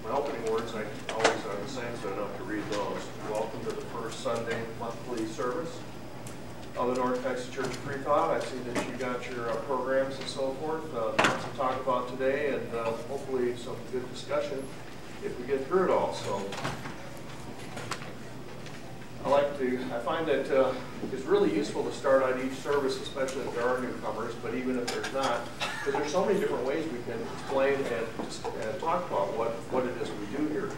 My opening words, I always are the same, so I don't have to read those. Welcome to the first Sunday monthly service of the North Texas Church of Freethought. I see that you got your programs and so forth. Lots to talk about today, and hopefully some good discussion if we get through it all. So I find that it's really useful to start out each service, especially if there are newcomers, but even if there's not, because there's so many different ways we can explain and talk about what it is we do here.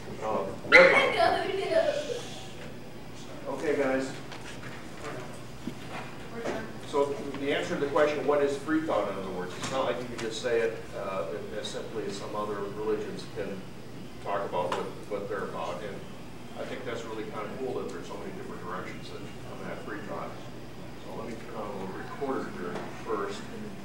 Okay, guys. So the answer to the question, what is Freethought, in other words, it's not like you can just say it as simply as some other religions can talk about what they're about. And I think that's really kind of cool that there's so many different directions that come at Freethought. So let me turn on a little recorder here first.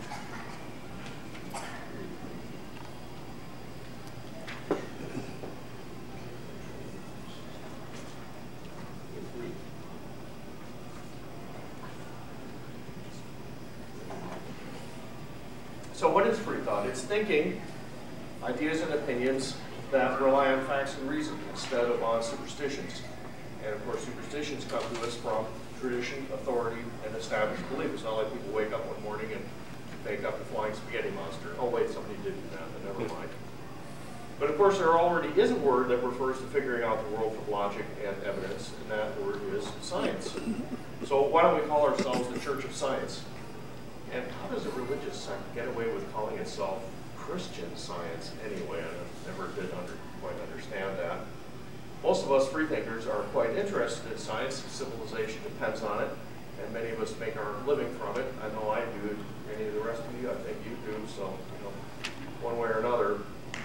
So what is Freethought? It's thinking, ideas and opinions that rely on facts and reason instead of on superstitions. And of course, superstitions come to us from tradition, authority, and established belief. It's not like people wake up one morning and make up the flying spaghetti monster. Oh wait, somebody did do that, but never mind. But of course, there already is a word that refers to figuring out the world from logic and evidence, and that word is science. So why don't we call ourselves the Church of Science? And how does a religious sect get away with calling itself Christian Science anyway? I never did quite understand that. Most of us freethinkers are quite interested in science. Civilization depends on it, and many of us make our living from it. I know I do. Any of the rest of you, I think you do. So, one way or another,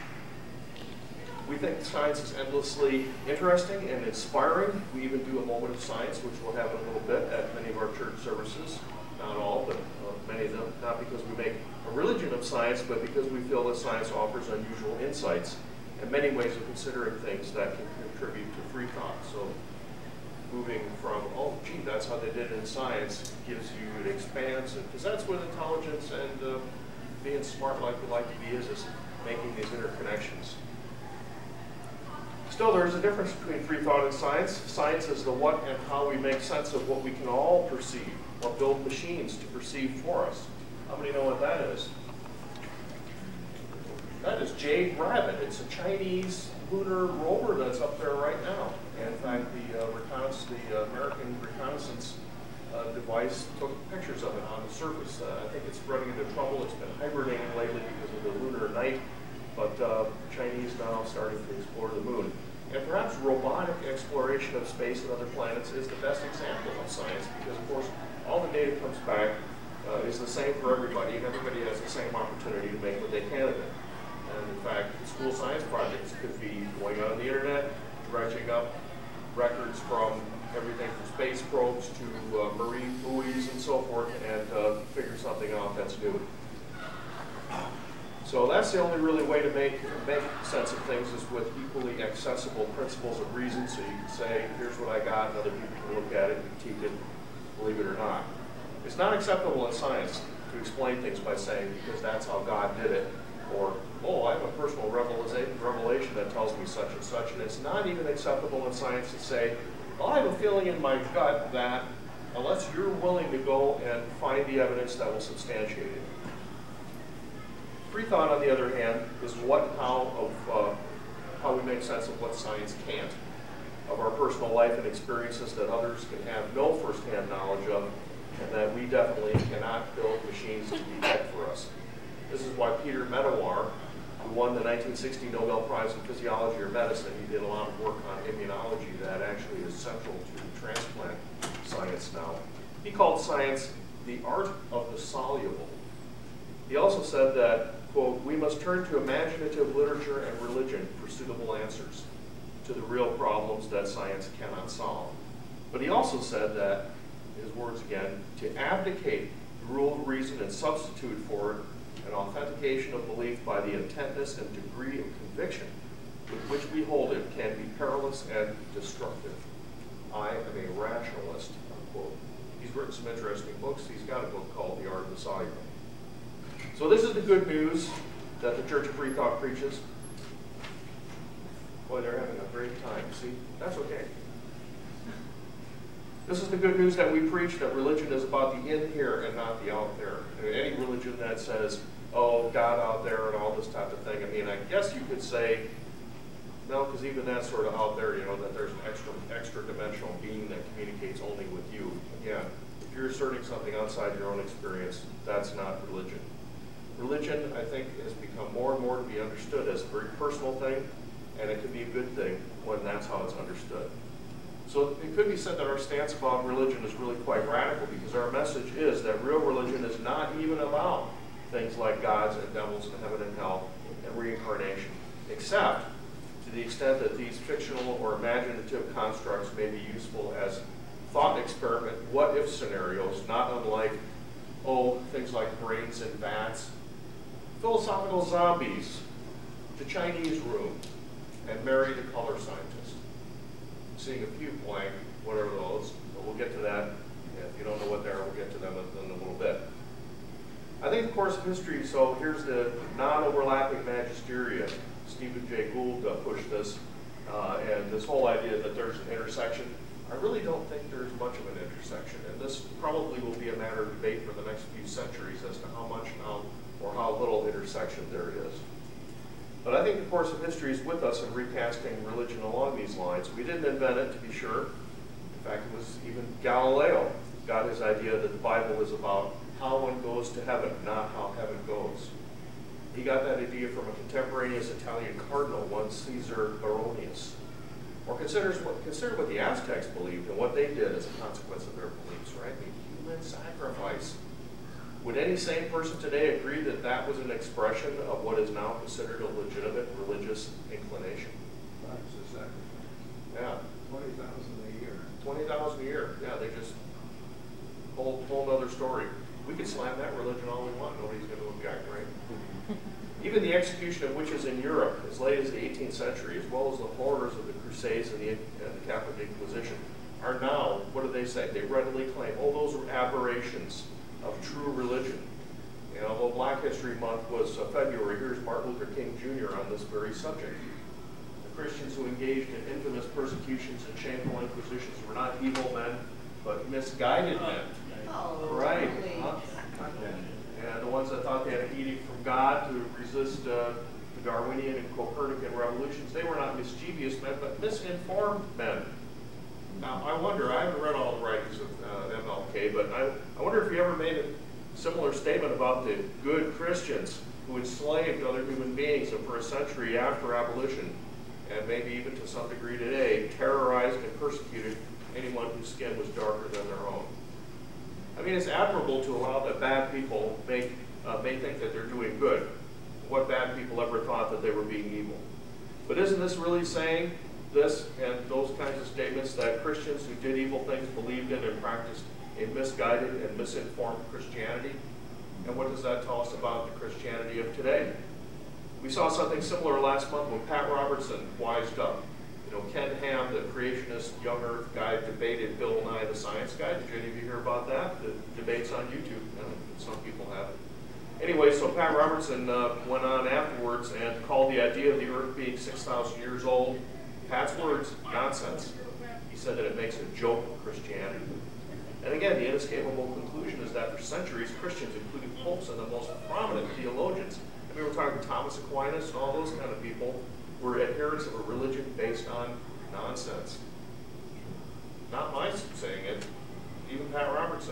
we think science is endlessly interesting and inspiring. We even do a moment of science, which we'll have in a little bit at many of our church services. Not all, but many of them. Not because we make a religion of science, but because we feel that science offers unusual insights and many ways of considering things that can contribute to free thought. So moving from, oh, gee, that's how they did it in science, gives you, it expands, because that's what intelligence and being smart like we like to be is making these interconnections. Still, there is a difference between free thought and science. Science is the what and how we make sense of what we can all perceive, or build machines to perceive for us. How many know what that is? That is Jade Rabbit. It's a Chinese lunar rover that's up there right now. And in fact, the American reconnaissance device took pictures of it on the surface. I think it's running into trouble. It's been hibernating lately because of the lunar night, but Chinese now starting to explore the moon. And perhaps robotic exploration of space and other planets is the best example of science, because of course all the data comes back is the same for everybody, and everybody has the same opportunity to make what they can of it. And in fact, school science projects could be going on the internet, dredging up records from everything from space probes to marine buoys and so forth, and figure something out that's new. So that's the only really way to make sense of things, is with equally accessible principles of reason. So you can say, here's what I got, and other people can look at it and critique it, believe it or not. It's not acceptable in science to explain things by saying, because that's how God did it, or, oh, I have a personal revelation that tells me such and such. And it's not even acceptable in science to say, well, I have a feeling in my gut that, unless you're willing to go and find the evidence that will substantiate it. Free thought, on the other hand, is what and how of how we make sense of what science can't, of our personal life and experiences that others can have no firsthand knowledge of, and that we definitely cannot build machines to detect for us. This is why Peter Medawar, who won the 1960 Nobel Prize in Physiology or Medicine, he did a lot of work on immunology that actually is central to transplant science now. He called science the art of the soluble. He also said that, quote, we must turn to imaginative literature and religion for suitable answers to the real problems that science cannot solve. But he also said that, his words again, to abdicate the rule of reason and substitute for it an authentication of belief by the intentness and degree of conviction with which we hold it can be perilous and destructive. I am a rationalist, unquote. He's written some interesting books. He's got a book called The Art of the Soluble. So this is the good news that the Church of Freethought preaches. boy, they're having a great time. See, that's okay. This is the good news that we preach, that religion is about the in here and not the out there. I mean, any religion that says, oh, God out there and all this type of thing, I mean, I guess you could say, no, because even that's sort of out there, you know, that there's an extra dimensional being that communicates only with you. Again, if you're asserting something outside your own experience, that's not religion. Religion, I think, has become more and more to be understood as a very personal thing, and it can be a good thing when that's how it's understood. So it could be said that our stance about religion is really quite radical, because our message is that real religion is not even about things like gods and devils and heaven and hell and reincarnation, except to the extent that these fictional or imaginative constructs may be useful as thought experiment what-if scenarios, not unlike, oh, things like brains in vats, philosophical zombies, the Chinese room, and Mary the color scientist. Seeing a few blank, whatever those, but we'll get to that. If you don't know what they are, we'll get to them in a little bit. I think the course of history, so here's the non-overlapping magisteria. Stephen Jay Gould pushed this, and this whole idea that there's an intersection. I really don't think there's much of an intersection, and this probably will be a matter of debate for the next few centuries as to how much now or how little intersection there is. But I think the course of history is with us in recasting religion along these lines. We didn't invent it, to be sure. In fact, it was even Galileo got his idea that the Bible is about how one goes to heaven, not how heaven goes. He got that idea from a contemporaneous Italian cardinal, one Caesar Baronius. Or consider what the Aztecs believed and what they did as a consequence of their beliefs, right? The human sacrifice. Would any sane person today agree that that was an expression of what is now considered a legitimate religious inclination? That's a sacrifice. Yeah. 20,000 a year. 20,000 a year. Yeah, they just whole other story. We could slam that religion all we want. Nobody's going to object, right? Even the execution of witches in Europe, as late as the 18th century, as well as the horrors of the Crusades and the Catholic Inquisition, are now, what do they say? They readily claim, oh, those were aberrations of true religion. And although Black History Month was February, here's Martin Luther King Jr. on this very subject. The Christians who engaged in infamous persecutions and shameful inquisitions were not evil men, but misguided men. Oh, right. Really? And the ones that thought they had an edict from God to resist the Darwinian and Copernican revolutions, they were not mischievous men, but misinformed men. Now, I wonder, I haven't read all the writings of MLK, but I wonder if he ever made a similar statement about the good Christians who enslaved other human beings and for a century after abolition, and maybe even to some degree today, terrorized and persecuted anyone whose skin was darker than their own. I mean, it's admirable to allow that bad people may think that they're doing good. What bad people ever thought that they were being evil? But isn't this really saying this and those kinds of statements that Christians who did evil things believed in and practiced a misguided and misinformed Christianity? And what does that tell us about the Christianity of today? We saw something similar last month when Pat Robertson wised up. You know, Ken Ham, the creationist young earth guy, debated Bill Nye, the science guy. Did any of you hear about that? The debate's on YouTube. Some people have it. Anyway, so Pat Robertson went on afterwards and called the idea of the earth being 6,000 years old, Pat's words, nonsense. He said that it makes a joke of Christianity. And again, the inescapable conclusion is that for centuries, Christians, including popes and the most prominent theologians, I mean, we're talking Thomas Aquinas and all those kind of people, were adherents of a religion based on nonsense. Not my saying it, even Pat Robertson.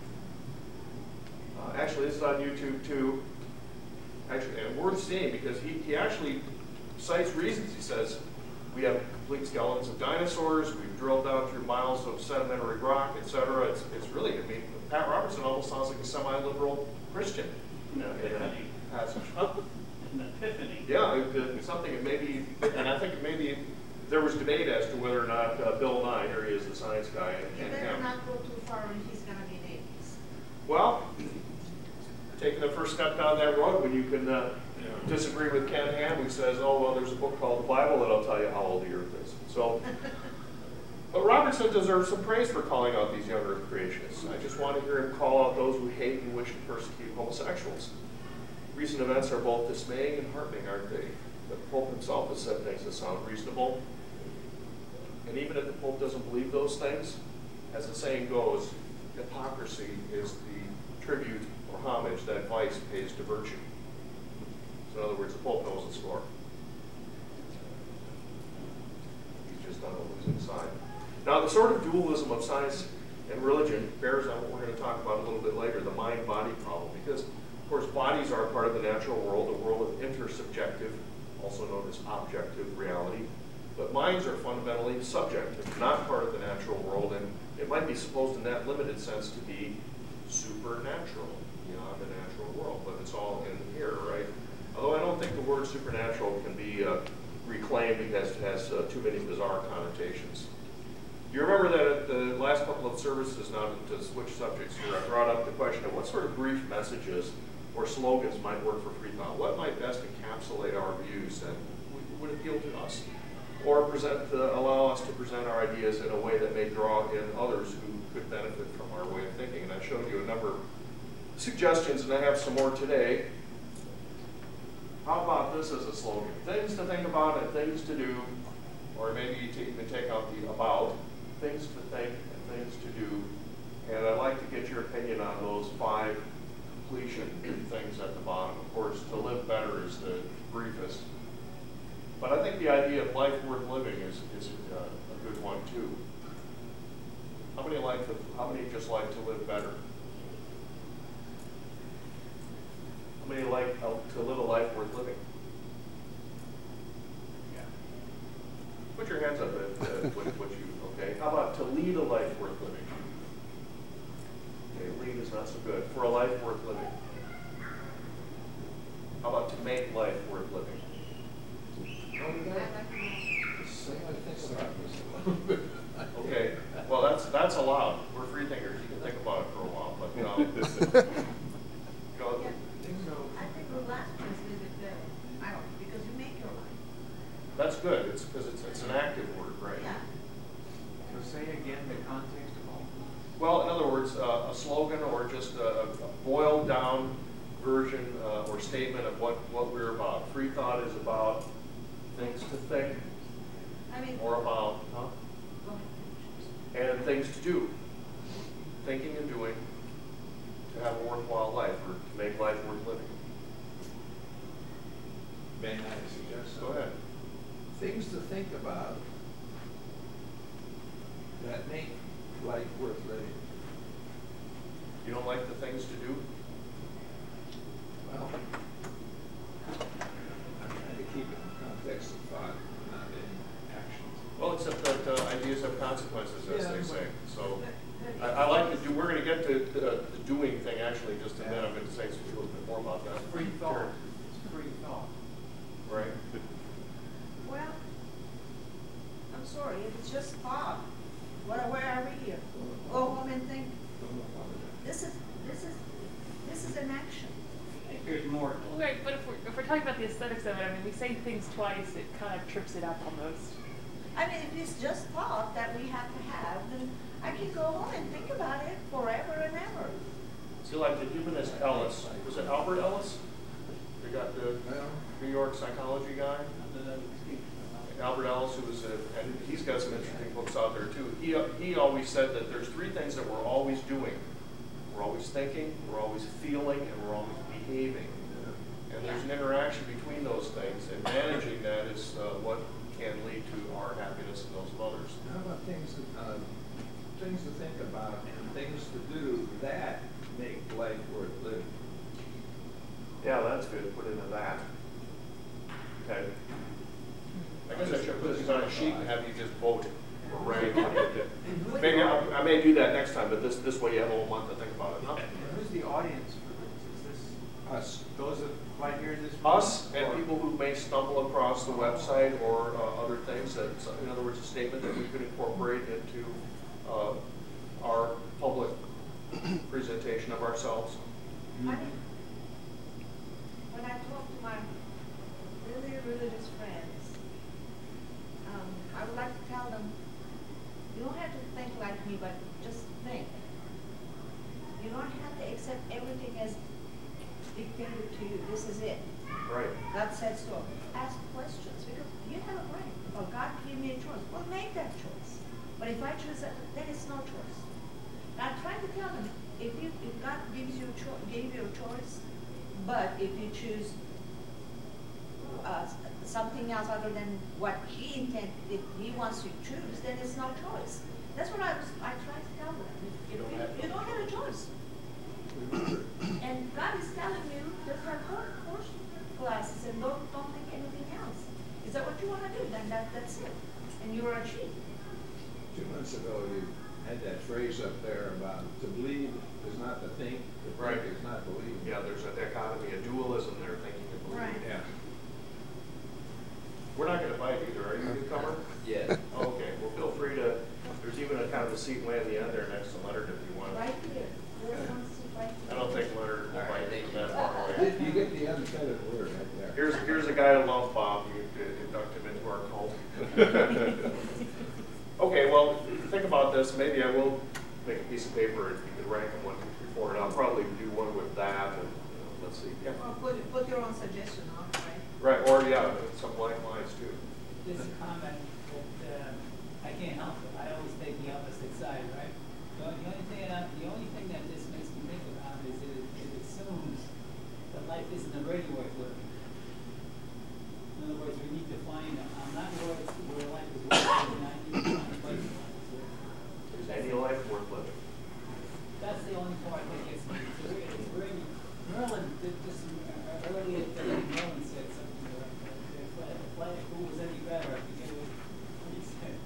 Actually, this is on YouTube too. Actually, and worth seeing because he actually cites reasons. He says, we have complete skeletons of dinosaurs, we've drilled down through miles of sedimentary rock, etc. It's really, I mean, Pat Robertson almost sounds like a semi-liberal Christian in that passage. An epiphany. Yeah, something that maybe, and I think maybe there was debate as to whether or not Bill Nye, here he is, the science guy, You and better him. not go too far when he's going to be an atheist. Well, taking the first step down that road when you can disagree with Ken Ham, who says, oh, well, there's a book called the Bible that'll tell you how old the earth is. So, but Robertson deserves some praise for calling out these young earth creationists. I just want to hear him call out those who hate and wish to persecute homosexuals. Recent events are both dismaying and heartening, aren't they? The Pope himself has said things that sound reasonable. And even if the Pope doesn't believe those things, as the saying goes, hypocrisy is the tribute or homage that vice pays to virtue. So in other words, the Pope knows the score. He's just on the losing side. Now, the sort of dualism of science and religion bears on what we're going to talk about a little bit later, the mind-body problem. Because, of course, bodies are part of the natural world, a world of intersubjective, also known as objective reality. But minds are fundamentally subjective, not part of the natural world, and it might be supposed in that limited sense to be supernatural, beyond the natural world, but it's all in here, right? Although I don't think the word supernatural can be reclaimed because it has too many bizarre connotations. Do you remember that at the last couple of services, now to switch subjects here, I brought up the question of what sort of brief messages or slogans might work for Freethought? What might best encapsulate our views that would appeal to us? Or allow us to present our ideas in a way that may draw in others who could benefit from our way of thinking. And I showed you a number of suggestions, and I have some more today. How about this as a slogan? Things to think about and things to do, or maybe you even take out the about, things to think and things to do. And I'd like to get your opinion on those 5 completion things at the bottom. Of course, to live better is the briefest. But I think the idea of life worth living is a good one too. How many just like to live better? How many like to live a life worth living? Yeah. Put your hands up at what you, okay. How about to lead a life worth living? Okay, lead is not so good. For a life worth living. How about to make life worth living? Okay, well that's allowed. We're free thinkers. You can think about it for a while, but I think the last one is a little bit better. I don't, because you make your life. that's good. It's because it's an active word, right? Yeah. So say again the context of all. Well, in other words, a slogan or just a boiled down version or statement of what we're about. Freethought is about things to think, I mean, or about, go ahead. and things to do. Thinking and doing to have a worthwhile life, or to make life worth living. May I suggest Go ahead. things to think about that make life worth living? You don't like the things to do? Well, I'm trying to keep it in context of thought, not in actions. Well, except that ideas have consequences, as Yeah, they say. So But I like to do. We're going to get to the doing thing actually in just a minute. I'm going to say a little bit more about that. Free thought. It's free thought. Right. well, I'm sorry, if it's just thought, where are we here? Go home and think. This is an action. I think there's more. Right, but if we're talking about the aesthetics of it, I mean, we say things twice, it kind of trips it up almost. I mean, if it's just thought that we have to have, then I can go home and think about it forever and ever. See, like the humanist Ellis. Was it Albert Ellis? We got the New York psychology guy. Albert Ellis, who was and he's got some interesting books out there too. He always said that there's 3 things that we're always doing. We're always thinking, we're always feeling, and we're always behaving. And there's an interaction between those things, and managing that is what can lead to our happiness and those of others. How about things to think about and things to do that make life worth living? Yeah, that's good. Put into that. Okay. I guess I should put these on a sheet and have you just vote or rank. Maybe I may do that next time, but this way you have a whole month to think about it. Huh? Who's the audience for this? Is this us? Those that might hear this? Us and people who may stumble across the website or other things. That, in other words, a statement that we could incorporate into our public presentation of ourselves. I mean, when I talk to my really religious friends, I would like to tell them, you don't have to think like me, but just think. You don't have to accept everything as dictated to you. This is it. Right. God said so. ask questions, because you have a brain. Oh, God gave me a choice. Well, make that choice. But if I choose that, then it's no choice. Now, I'm trying to tell them, if God gives you gave you a choice, but if you choose something else other than what He intended, if He wants you to choose, then it's no choice. That's what I try to tell them. You don't have a choice. And God is telling you, just have course classes and don't think anything else. Is that what you want to do? Then that's it. And you're achieved. 2 months ago, you had that phrase up there about to believe is not to think, to think is not believe. Yeah, there's a dichotomy, a dualism there, thinking and believing. Right. Yeah. We're not going to fight either. Are you a newcomer? Yeah. Okay. Well, feel free to. There's even a kind of a seat way in the end there next to Leonard if you want. Right here. There's one seat right I here. don't think Leonard will fight from that far away. You get the other side of the word right there. Here's a guy who loves Bob. You induct him into our cult. Okay, well, think about this. Maybe I will make a piece of paper and you can rank them 1, 2, 3, 4, and I'll probably do one with that. And let's see. Yeah. Or put your own suggestion on it, right? Right. Or yeah, some blank lines too. This comment that I can't help it. I always take the opposite side, right? The only thing that this makes me think about is it assumes that life isn't already worth living. In other words, we need to find not where life is worth living, I need to find a place where life is worth living. Is any life worth living? That's the only part that gets me. It's really, Merlin did this earlier today. Merlin said something like, who was any better? I forget what he said.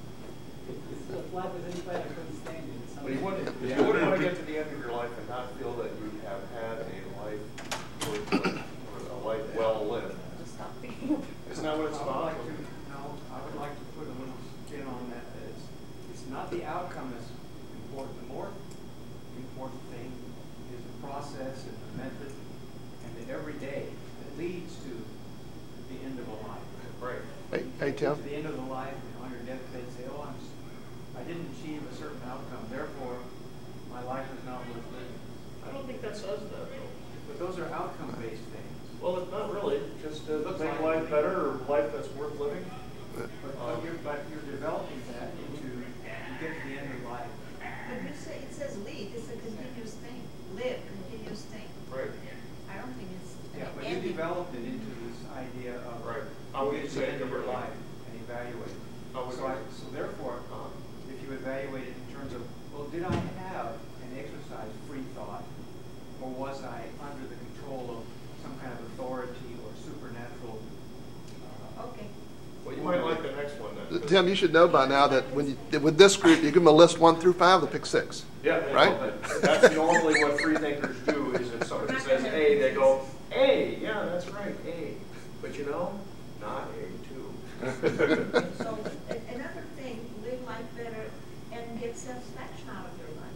If life was any better, I couldn't stand it. But you wouldn't want to get to the end of your life and not feel that you have had a life worth living, or a life well lived. Just stop thinking. Isn't that what it's about? I would like to put a little spin on that. It's not the outcome that's important. The more important thing is the process and the method and the everyday that leads to the end of a life. Right. Hey, Tim. To the end of the life, on your deathbed, say, "Oh, I didn't achieve a certain outcome. Therefore, my life is not worth living." I don't think that says that, though. But those are outcome-based things. Well, it's not really. Just to Looks make like life better or life that's worth living. But you're developing that into you get to the end of life. But you say, it says lead, it's a continuous thing. Live, continuous thing. Right. I don't think it's Yeah, but an you ending. developed it into this idea of Right. How would you get to say the it end of your differently? life and evaluate. How would So, you- so therefore, if you evaluate it in terms of, well, did I have and exercise free thought, or was I under the control of some kind of authority or supernatural? Okay. Well, you might like the next one then. Tim, you should know by now that with this group, you give them a list 1 through 5, they'll pick 6. Yeah, Right? That's normally what free thinkers do, is if somebody says A, they go, A, yeah, that's right, A. But you know, not A too. So another thing, live life better and get satisfaction out of your life.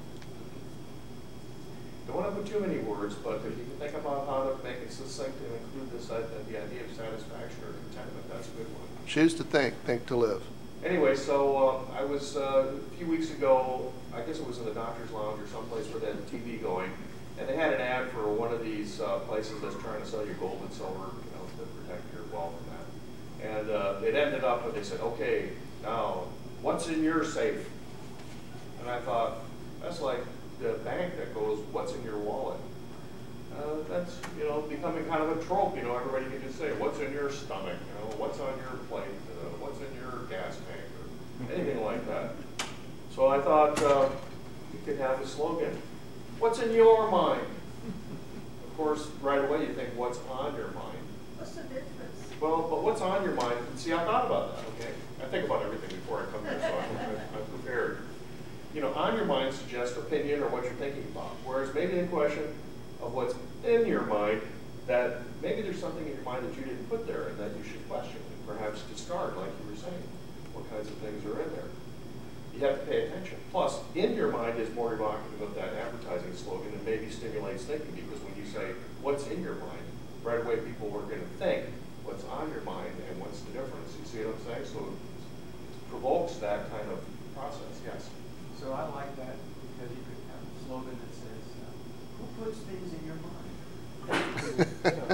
Don't want to put too many words, but if you can think about how to make it succinct and include this, the idea of satisfaction or contentment, that's a good one. Choose to think to live. Anyway, so I was, a few weeks ago, I guess it was in the doctor's lounge or someplace where they had TV going, and they had an ad for one of these places that's trying to sell you gold and silver, to protect your wealth and that. And it ended up, and they said, okay, now, what's in your safe? And I thought, that's like the bank that goes, what's in your wallet? That's, becoming kind of a trope, everybody can just say, what's in your stomach, what's on your plate, what's in your gas tank, or anything like that. So I thought you could have a slogan, what's in your mind? Of course, right away you think, what's on your mind? What's the difference? Well, but what's on your mind? See, I thought about that, okay? I think about everything before I come here, so I'm prepared. On your mind suggests opinion or what you're thinking about, whereas maybe the question of what's in your mind, that maybe there's something in your mind that you didn't put there and that you should question and perhaps discard, like you were saying. What kinds of things are in there? You have to pay attention. Plus, in your mind is more evocative of that advertising slogan and maybe stimulates thinking, because when you say, what's in your mind, right away people are going to think, what's on your mind and what's the difference? You see what I'm saying? So it provokes that kind of process, yes. So I like that because you could have a slogan that says, who puts things in your mind?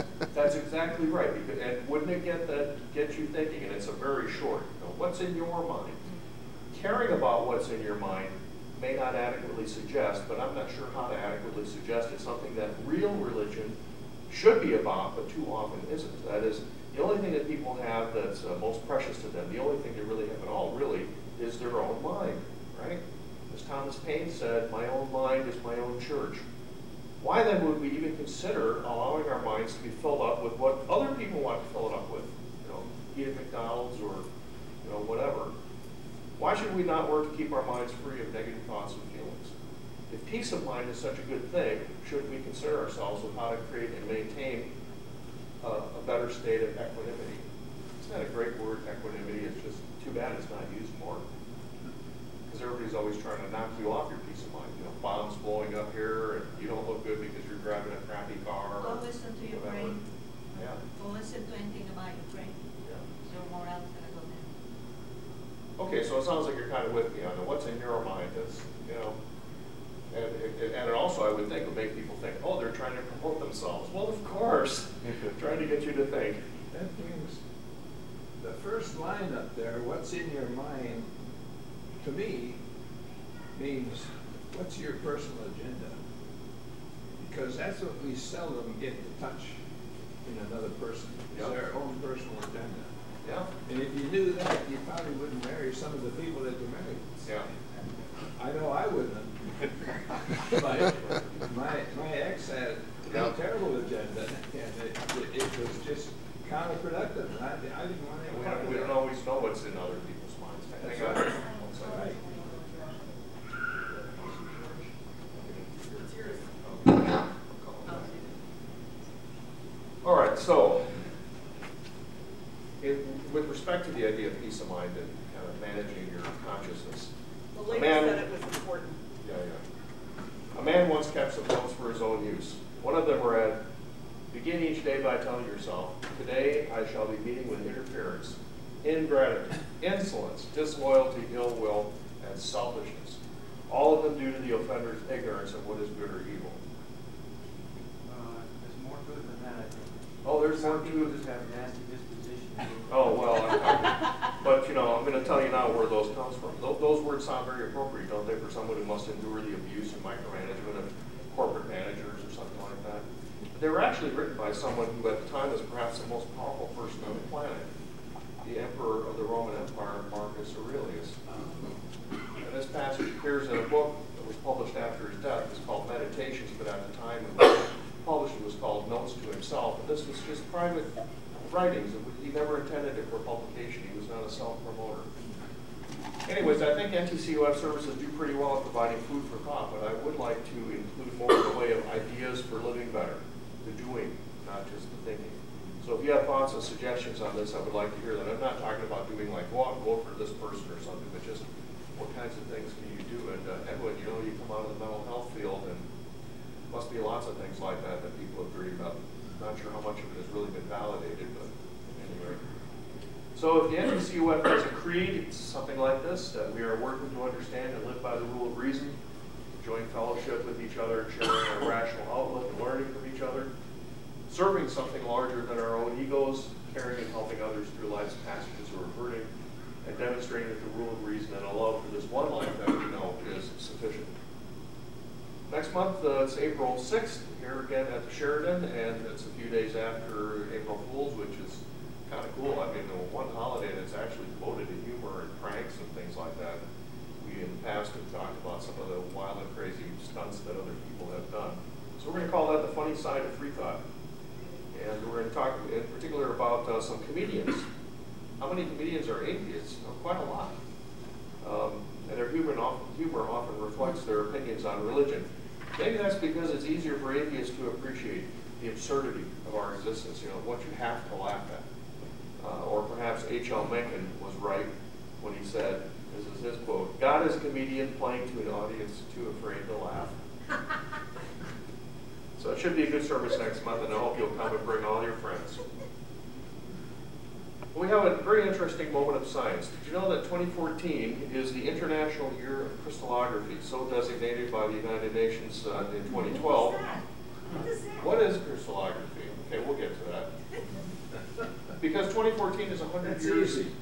That's exactly right. And wouldn't it get you thinking? And it's a very short. What's in your mind? Caring about what's in your mind may not adequately suggest, but I'm not sure how to adequately suggest it's something that real religion should be about, but too often isn't. That is, the only thing that people have that's most precious to them, the only thing they really have at all, really, is their own mind, right? As Thomas Paine said, my own mind is my own church. Why then would we even consider allowing our minds to be filled up with what other people want to fill it up with? Eat at McDonald's or whatever. Why should we not work to keep our minds free of negative thoughts and feelings? If peace of mind is such a good thing, shouldn't we consider ourselves with how to create and maintain a better state of equanimity? Isn't that a great word, equanimity? It's just too bad it's not used more. Because everybody's always trying to knock you off your peace of mind. Bombs blowing up here, and you don't look good because you're driving a crappy car. Don't listen to your whatever. brain. Yeah. Don't listen to anything about your brain. Yeah. Your morale's gonna go down. Okay, so it sounds like you're kind of with me on what's in your mind. That's, and also I would think would make people think, oh, they're trying to promote themselves. Well, of course, trying to get you to think. That means the first line up there, what's in your mind, to me, means what's your personal agenda? Because that's what we seldom get to touch in another person, is their own personal agenda. Yeah. And if you knew that, you probably wouldn't marry some of the people that you married. Yeah. I know I wouldn't have. But my ex had a terrible agenda, and it was just counterproductive, and I didn't want any part of We it. don't always know what's in other people's minds. That's Hang on. right. One second. Right. All right, so with respect to the idea of peace of mind and kind of managing your consciousness, The lady man- said it was important. yeah. A man once kept some notes for his own use. One of them read, begin each day by telling yourself, today I shall be meeting with interference, ingratitude, insolence, disloyalty, ill will, and selfishness. All of them due to the offender's ignorance of what is good or evil. There's more to it than that, I think. Oh, there's more Some to people it. just have a nasty disposition. Oh, well, but I'm going to tell you now where those comes from. Those words sound very appropriate, don't they, for someone who must endure the abuse and micromanagement of corporate managers or something like that. They were actually written by someone who at the time was perhaps the most powerful person on the planet, the emperor of the Roman Empire, Marcus Aurelius. And this passage appears in a book that was published after his death. It's called Meditations, but at the time it was published, it was called Notes to Himself. And this was just private writings. He never intended it for publication. He was not a self-promoter. Anyways, I think NTCUF services do pretty well at providing food for thought, but I would like to include more in the way of ideas for living better, the doing, not just the thinking. So if you have thoughts and suggestions on this, I would like to hear that. I'm not talking about doing like, go out and vote for this person or something, but just what kinds of things can you do? And Edwin, you come out of the mental health field, and must be lots of things like that that people have dreamed up. Not sure how much of it has really been validated, but anyway. So if the NTCUF has a creed, it's something like this, that we are working to understand and live by the rule of reason, enjoying fellowship with each other, sharing a rational outlook and learning from each other, serving something larger than our own egos, caring and helping others through life's passages or averting, and demonstrating that the rule of reason and a love for this one life that we know is sufficient. Next month, it's April 6th, here again at the Sheridan, and it's a few days after April Fool's, which is kind of cool. I mean, the one holiday that's actually devoted to humor and pranks and things like that. We in the past have talked about some of the wild and crazy stunts that other people have done. So we're going to call that the funny side of Freethought. And we're going to talk in particular about some comedians. How many comedians are atheists? Quite a lot. And their humor often reflects their opinions on religion. Maybe that's because it's easier for atheists to appreciate the absurdity of our existence, what you have to laugh at. Or perhaps H.L. Mencken was right when he said, this is his quote, God is a comedian playing to an audience too afraid to laugh. So it should be a good service next month, and I hope you'll come and bring all your friends. We have a very interesting moment of science. Did you know that 2014 is the International Year of Crystallography, so designated by the United Nations in 2012? What is that? What is crystallography? Okay, we'll get to that. Because 2014 is 100 That's years. easy.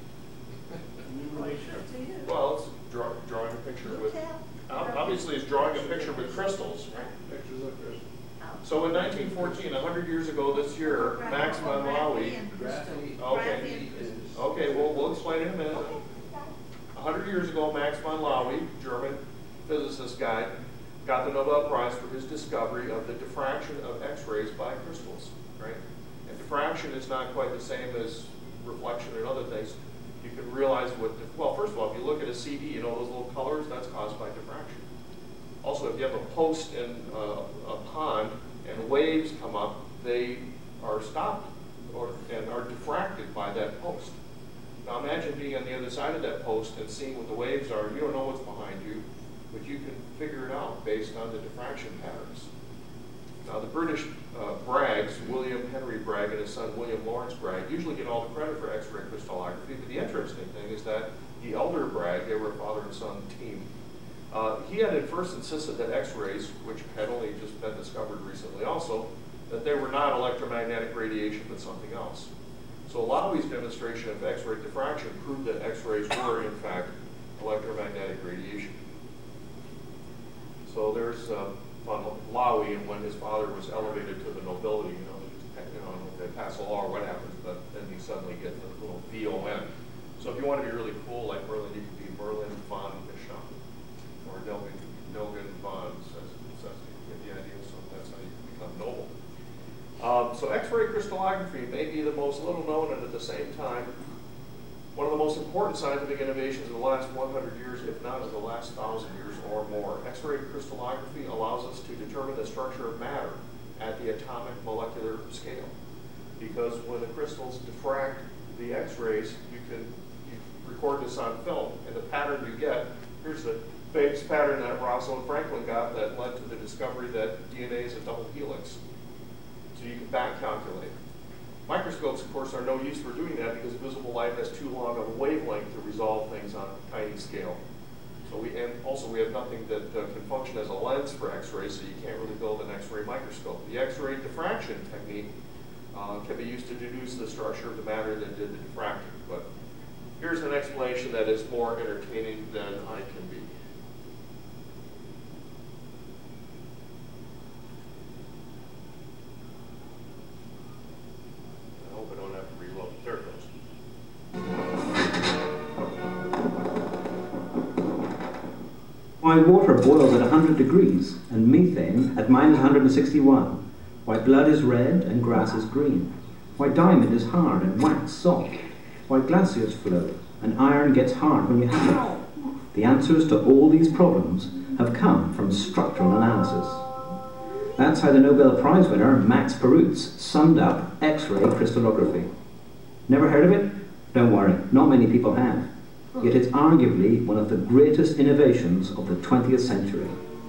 To you. Well, it's drawing a picture You with, tell. obviously it's drawing a picture with crystals. Pictures of crystal. So in 1914, 100 years ago this year, Max von Laue, okay, okay, we'll explain in a minute. 100 years ago, Max von Laue, German physicist guy, got the Nobel Prize for his discovery of the diffraction of X-rays by crystals, right? And diffraction is not quite the same as reflection and other things. You can realize what, well, first of all, if you look at a CD, you know those little colors, that's caused by diffraction. Also, if you have a post in a pond and waves come up, they are stopped and are diffracted by that post. Now imagine being on the other side of that post and seeing what the waves are. You don't know what's behind you, but you can figure it out based on the diffraction patterns. Now the British Braggs, William Henry Bragg and his son William Lawrence Bragg, usually get all the credit for X-ray crystallography, but the interesting thing is that the elder Bragg, they were a father and son team, he had at first insisted that X-rays, which had only just been discovered recently also, that they were not electromagnetic radiation but something else. So Laue's demonstration of X-ray diffraction proved that X-rays were in fact electromagnetic radiation. So there's von Laue, and when his father was elevated to the nobility, if they pass a law or what happens, but then you suddenly get the little VON. So if you want to be really cool like Merlin, you could be Merlin von Bishop or Nogin von Cessna. You get the idea, so that's how you become noble. So X-ray crystallography may be the most little known and at the same time one of the most important scientific innovations in the last 100 years, if not in the last 1,000 years or more. X-ray crystallography allows us to determine the structure of matter at the atomic molecular scale. Because when the crystals diffract the X-rays, you record this on film, and the pattern you get, here's the famous pattern that Rosalind Franklin got that led to the discovery that DNA is a double helix. So you can back calculate. Microscopes, of course, are no use for doing that because visible light has too long of a wavelength to resolve things on a tiny scale. So and also we have nothing that can function as a lens for X-rays, so you can't really build an X-ray microscope. The X-ray diffraction technique can be used to deduce the structure of the matter that did the diffraction. But here's an explanation that is more entertaining than I can be. I hope I don't have to reload. There it goes. Why water boils at 100 degrees and methane at minus 161. Why blood is red and grass is green. Why diamond is hard and wax soft. Why glaciers flow and iron gets hard when you hammer it. The answers to all these problems have come from structural analysis. That's how the Nobel Prize winner Max Perutz summed up X-ray crystallography. Never heard of it? Don't worry, not many people have. Yet it's arguably one of the greatest innovations of the 20th century.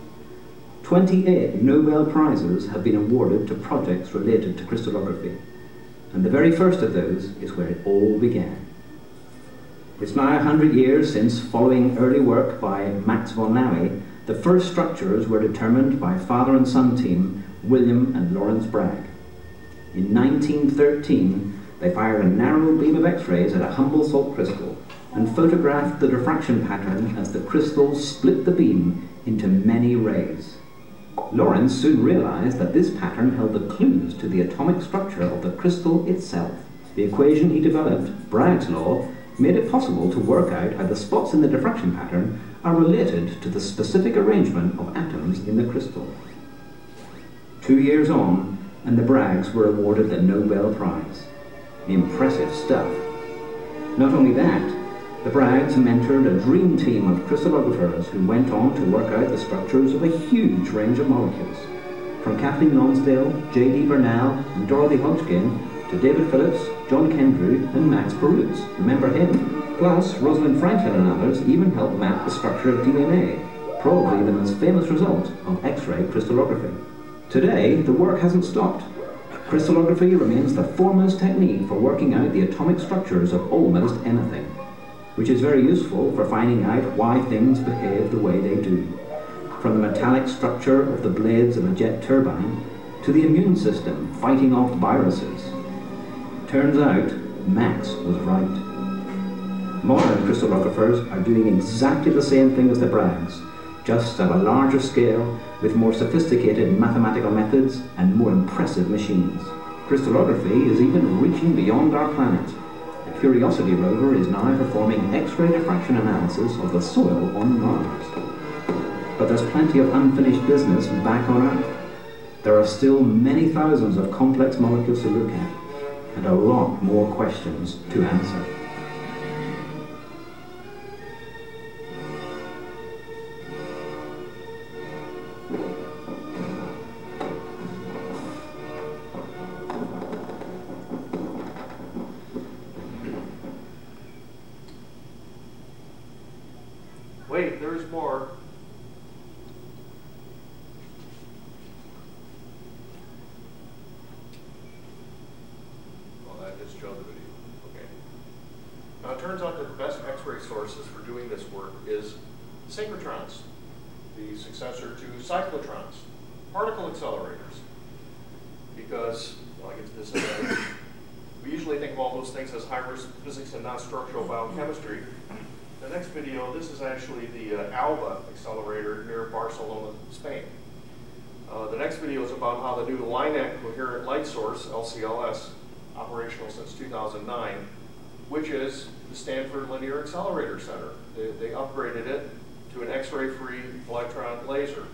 28 Nobel Prizes have been awarded to projects related to crystallography. And the very first of those is where it all began. It's now 100 years since, following early work by Max von Laue, the first structures were determined by father and son team William and Lawrence Bragg. In 1913, they fired a narrow beam of X-rays at a humble salt crystal and photographed the diffraction pattern as the crystals split the beam into many rays. Lawrence soon realized that this pattern held the clues to the atomic structure of the crystal itself. The equation he developed, Bragg's law, made it possible to work out how the spots in the diffraction pattern are related to the specific arrangement of atoms in the crystal. 2 years on, and the Braggs were awarded the Nobel Prize. Impressive stuff. Not only that, the Braggs mentored a dream team of crystallographers who went on to work out the structures of a huge range of molecules. From Kathleen Lonsdale, J.D. Bernal, and Dorothy Hodgkin, to David Phillips, John Kendrew, and Max Perutz. Remember him? Plus, Rosalind Franklin and others even helped map the structure of DNA, probably the most famous result of X-ray crystallography. Today, the work hasn't stopped. Crystallography remains the foremost technique for working out the atomic structures of almost anything, which is very useful for finding out why things behave the way they do. From the metallic structure of the blades of a jet turbine, to the immune system fighting off viruses. Turns out, Max was right. Modern crystallographers are doing exactly the same thing as the Braggs, just at a larger scale, with more sophisticated mathematical methods and more impressive machines. Crystallography is even reaching beyond our planet. The Curiosity rover is now performing X-ray diffraction analysis of the soil on Mars. But there's plenty of unfinished business back on Earth. There are still many thousands of complex molecules to look at, and a lot more questions to answer. Wait, there's more. Well, that just showed the video. Okay. Now, it turns out that the best X-ray sources for doing this work is synchrotrons, the successor to cyclotrons, particle accelerators. Because, well, I'll get to this in a minute. We usually think of all those things as high-risk physics and not structural biochemistry. The next video, this is actually the ALBA accelerator near Barcelona, Spain. The next video is about how the new LINAC coherent light source, LCLS, operational since 2009, which is the Stanford Linear Accelerator Center. They upgraded it to an X-ray free electron laser.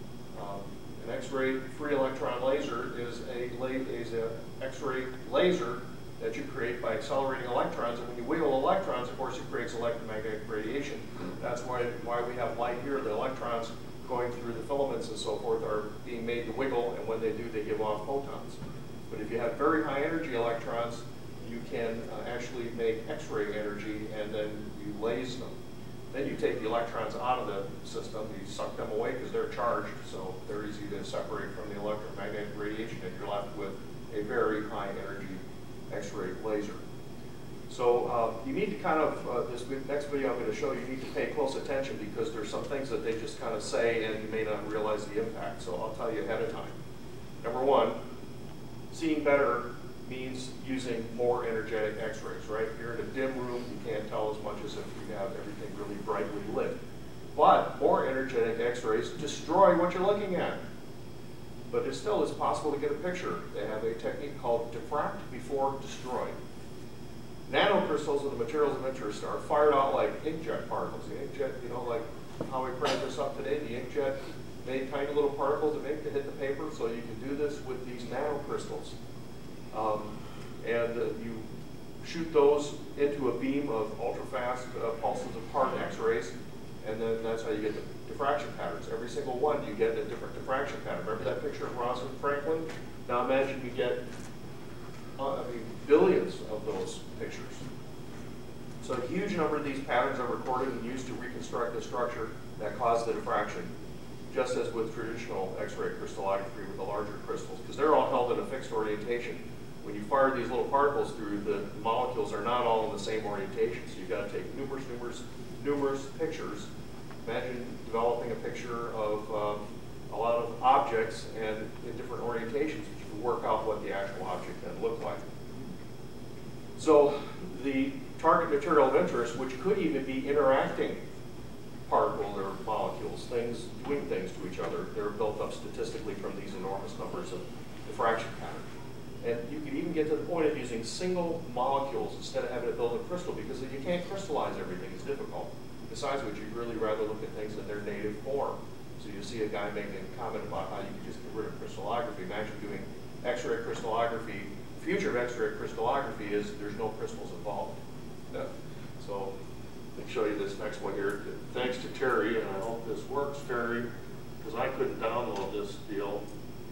An X-ray free electron laser is a X-ray laser that you create by accelerating electrons, and when you wiggle electrons, of course, it creates electromagnetic radiation. That's why we have light here. The electrons going through the filaments and so forth are being made to wiggle, and when they do, they give off photons. But if you have very high energy electrons, you can actually make X-ray energy, and then you laser them. Then you take the electrons out of the system, you suck them away because they're charged, so they're easy to separate from the electromagnetic radiation, and you're left with a very high energy X-ray laser. So you need to kind of, this next video I'm going to show you, you need to pay close attention because there's some things that they just kind of say and you may not realize the impact. So I'll tell you ahead of time. Number one, seeing better means using more energetic X-rays, right? If you're in a dim room, you can't tell as much as if you have everything really brightly lit. But more energetic X-rays destroy what you're looking at. But it still is possible to get a picture. They have a technique called diffract before destroy. Nanocrystals of the materials of interest are fired out like inkjet particles. The inkjet, you know, like how we printed this up today, the inkjet made tiny little particles that make to hit the paper, so you can do this with these nanocrystals. You shoot those into a beam of ultra-fast pulses of hard X-rays, and then that's how you get the diffraction patterns. Every single one, you get a different diffraction pattern. Remember that picture of Rosalind Franklin? Now imagine you get billions of those pictures. So a huge number of these patterns are recorded and used to reconstruct the structure that caused the diffraction, just as with traditional X-ray crystallography with the larger crystals, because they're all held in a fixed orientation. When you fire these little particles through, the molecules are not all in the same orientation, so you've got to take numerous pictures. Imagine developing a picture of a lot of objects and in different orientations, that you can work out what the actual object can look like. So the target material of interest, which could even be interacting particles or molecules, things doing things to each other, they're built up statistically from these enormous numbers of diffraction patterns. And you could even get to the point of using single molecules instead of having to build a crystal, because if you can't crystallize everything, it's difficult. Besides which, you'd really rather look at things in their native form. So you see a guy making a comment about how you can just get rid of crystallography. Imagine doing X-ray crystallography. The future of X-ray crystallography is there's no crystals involved. Yeah. So let me show you this next one here. Thanks to Terry, and I hope this works, Terry, because I couldn't download this deal.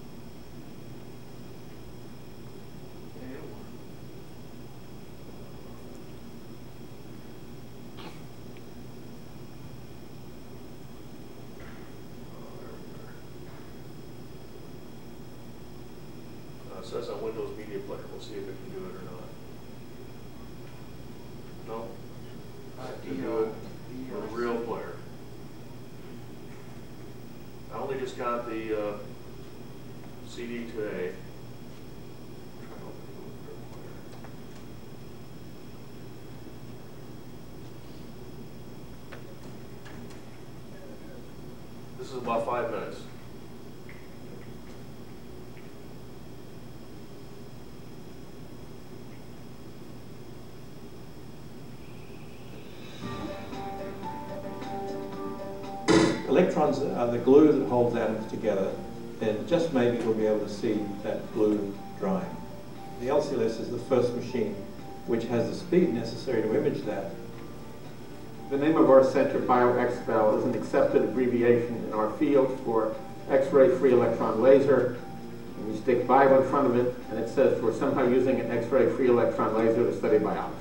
It says on Windows Media Player. We'll see if it can do it or not. No? Can do it with a real player. I only just got the CD to A. This is about 5 minutes. Electrons are the glue that holds atoms together, and just maybe we'll be able to see that glue drying. The LCLS is the first machine which has the speed necessary to image that. The name of our center, BioXFEL, is an accepted abbreviation in our field for X-ray free electron laser. And you stick bio in front of it, and it says we're somehow using an X-ray free electron laser to study biology.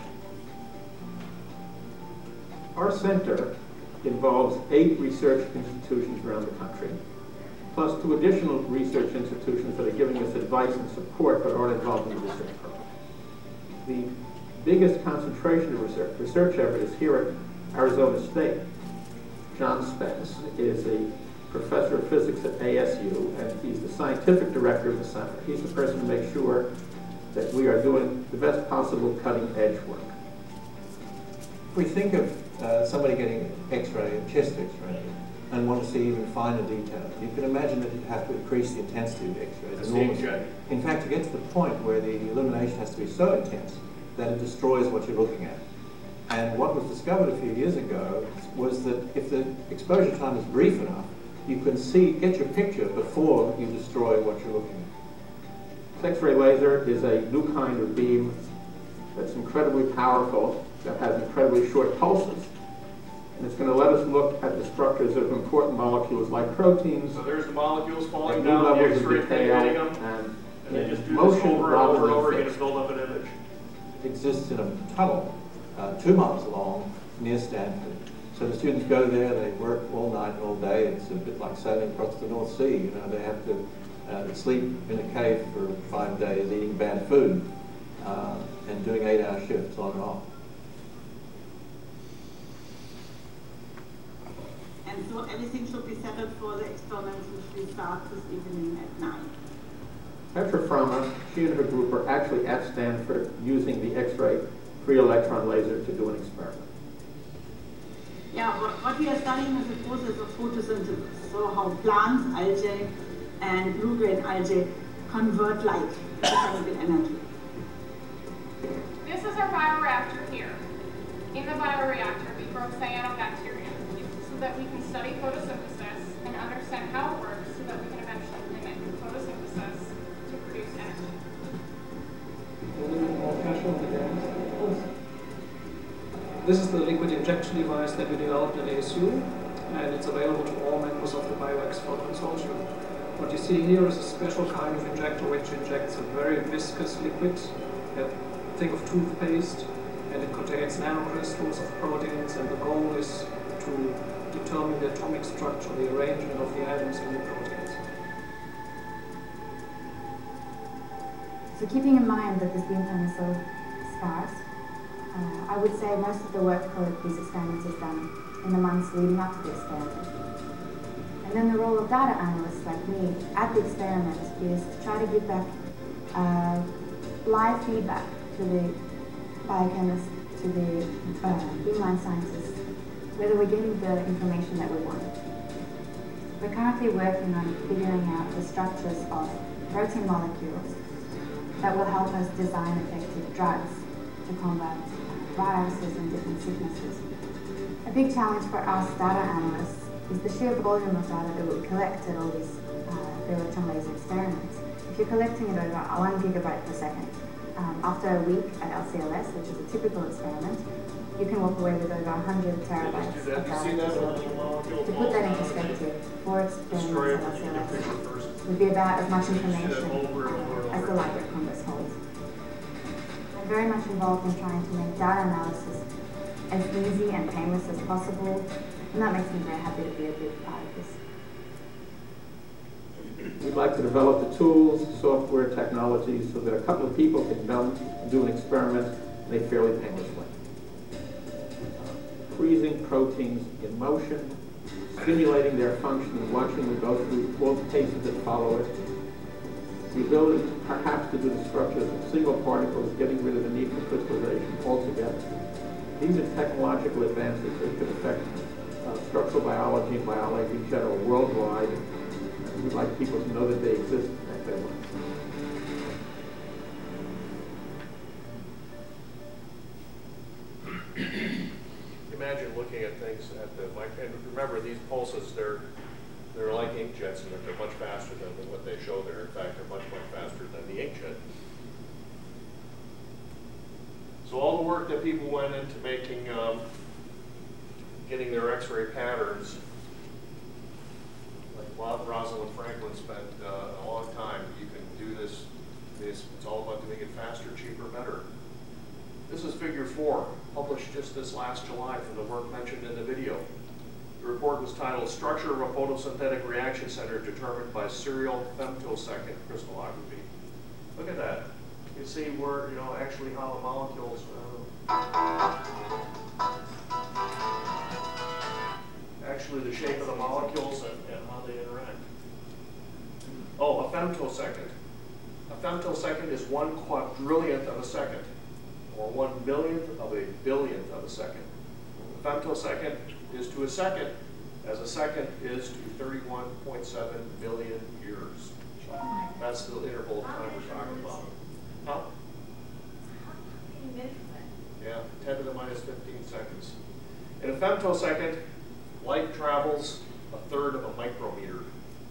Our center involves 8 research institutions around the country, plus 2 additional research institutions that are giving us advice and support but aren't involved in the research program. The biggest concentration of research effort is here at Arizona State. John Spence is a professor of physics at ASU, and he's the scientific director of the center. He's the person to make sure that we are doing the best possible cutting-edge work. If we think of somebody getting X-ray, chest X-ray, and want to see even finer detail, you can imagine that you'd have to increase the intensity of the X-rays enormously. In fact, to get to the point where the illumination has to be so intense that it destroys what you're looking at. And what was discovered a few years ago was that if the exposure time is brief enough, you can get your picture before you destroy what you're looking at. This X-ray laser is a new kind of beam that's incredibly powerful, that has incredibly short pulses. And it's going to let us look at the structures of important molecules like proteins. So there's the molecules falling at down, the levels of X-ray detail, hitting them, and they just do this motion over and rather over and than over again to fixed. build up an image. Exists in a tunnel 2 miles long near Stanford. So the students go there, they work all night and all day. It's a bit like sailing across the North Sea. You know, they have to sleep in a cave for 5 days, eating bad food, and doing 8-hour shifts on and off. And so everything should be settled for the experiments which we start this evening at 9. Petra Frama, she and her group are actually at Stanford using the X-ray free electron laser to do an experiment. Yeah, what we are studying is the process of photosynthesis. So how plants, algae, and blue-green algae convert light to chemical energy. This is our bioreactor here. In the bioreactor, we grow cyanobacteria so that we can study photosynthesis and understand how it works so that we can eventually mimic photosynthesis to produce energy. This is the liquid injection device that we developed at ASU, and it's available to all members of the BioXFEL consortium. What you see here is a special kind of injector which injects a very viscous liquid. Think of toothpaste, and it contains nanocrystals of proteins, and the goal is to determine the atomic structure, the arrangement of the atoms in the proteins. So keeping in mind that this beam time is so scarce, I would say most of the work for these experiments is done in the months leading up to the experiment. And then the role of data analysts like me at the experiment is to try to give back live feedback to the biochemists, to the beamline scientists, whether we're getting the information that we want. We're currently working on figuring out the structures of protein molecules that will help us design effective drugs to combat viruses and different sicknesses. A big challenge for us data analysts is the sheer volume of data that we collect at all these electron laser experiments. If you're collecting it over 1 gigabyte per second, after a week at LCLS, which is a typical experiment, you can walk away with over 100 terabytes of data. To put that in perspective, 4 experiments at LCLS would be about as much information as the Library of Congress holds. I'm very much involved in trying to make data analysis as easy and painless as possible, and that makes me very happy to be a big part of this. We'd like to develop the tools, software, technologies so that a couple of people can do an experiment in a fairly painless way. Freezing proteins in motion, simulating their function and watching them go through all the cases that follow it, the ability perhaps to do the structures of single particles, getting rid of the need for crystallization altogether. These are technological advances that could affect structural biology and biology in general worldwide. We'd like people to know that they exist and they work. Imagine looking at things at the and remember these pulses, they're like inkjets and they're much faster than what they show there. In fact, they're much faster than the inkjet. So all the work that people went into making, getting their X-ray patterns, like Rosalind Franklin spent a long time. You can do this. It's all about doing it faster, cheaper, better. This is figure 4, published just this last July from the work mentioned in the video. The report was titled Structure of a Photosynthetic Reaction Center Determined by Serial Femtosecond Crystallography. Look at that. You see where, actually how the molecules, actually the shape of the molecules and how they interact. Oh, a femtosecond. A femtosecond is 1/quadrillionth of a second, or 1/millionth of a billionth of a second. A femtosecond is to a second, as a second is to 31.7 million years. That's the interval of time we're talking about. Huh? How can you measure that? Yeah, 10 to the minus 15 seconds. In a femtosecond, light travels 1/3 of a micrometer.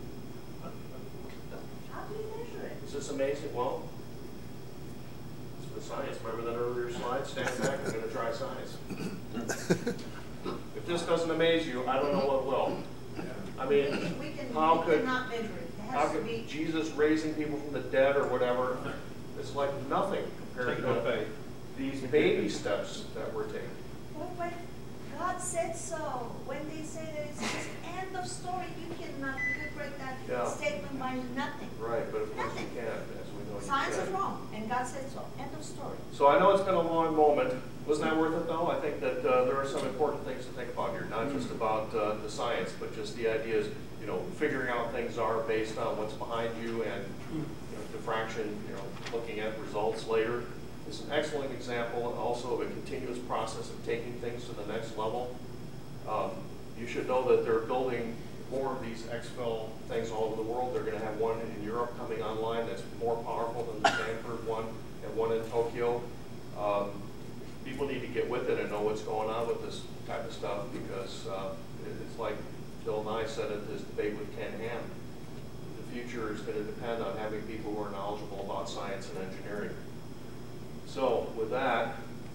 How do you measure it? Is this amazing? Well, it's the science. Remember that earlier slide? Stand back, I'm going to try science. If this doesn't amaze you, I don't know what will. I mean, how could Jesus raising people from the dead or whatever, it's like nothing compared to these baby steps that we're taking. But God said so. When they say that it's just end of story, you cannot break that statement by nothing. Right, but of course you can't, as we know. Science is wrong, and God said so. End of story. So I know it's been a long moment. Wasn't that worth it, though? I think that there are some important things to think about here, not just about the science, but just the ideas, figuring out things are based on what's behind you and diffraction, looking at results later. It's an excellent example also of a continuous process of taking things to the next level. You should know that they're building more of these exfil things all over the world. They're going to have one in Europe coming online that's more powerful than the Stanford one, and one in Tokyo. People need to get with it and know what's going on with this type of stuff, because it's like Bill Nye said at his debate with Ken Ham. The future is going to depend on having people who are knowledgeable about science and engineering. So with that,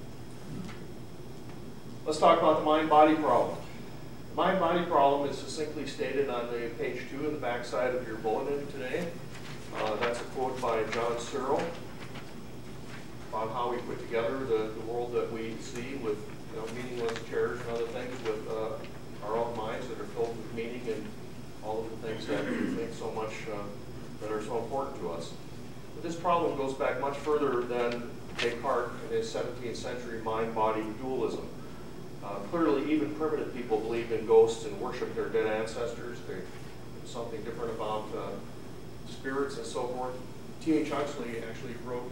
let's talk about the mind-body problem. The mind-body problem is succinctly stated on the page 2 of the backside of your bulletin today. That's a quote by John Searle about how we put together the world that we see with meaningless chairs and other things, with our own minds that are filled with meaning and all of the things that we think so much that are so important to us. But this problem goes back much further than Descartes and his 17th century mind-body dualism. Clearly, even primitive people believed in ghosts and worshiped their dead ancestors. There's something different about spirits and so forth. T.H. Huxley actually wrote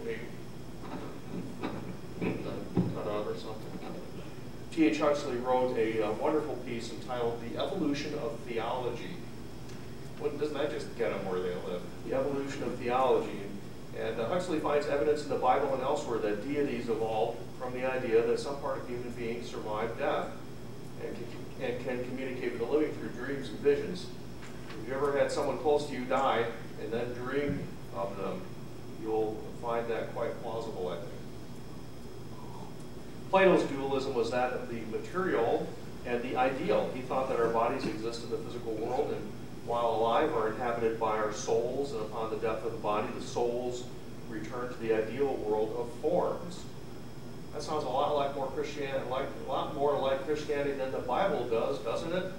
T.H. Huxley wrote a wonderful piece entitled "The Evolution of Theology." Doesn't that just get them where they live? The evolution of theology. And Huxley finds evidence in the Bible and elsewhere that deities evolved from the idea that some part of human beings survive death and can communicate with the living through dreams and visions. If you ever had someone close to you die and then dream of them, you'll find that quite plausible, I think. Plato's dualism was that of the material and the ideal. He thought that our bodies exist in the physical world, and while alive are inhabited by our souls, and upon the death of the body, the souls return to the ideal world of forms. That sounds a lot like more Christianity, a lot more like Christianity than the Bible does, doesn't it?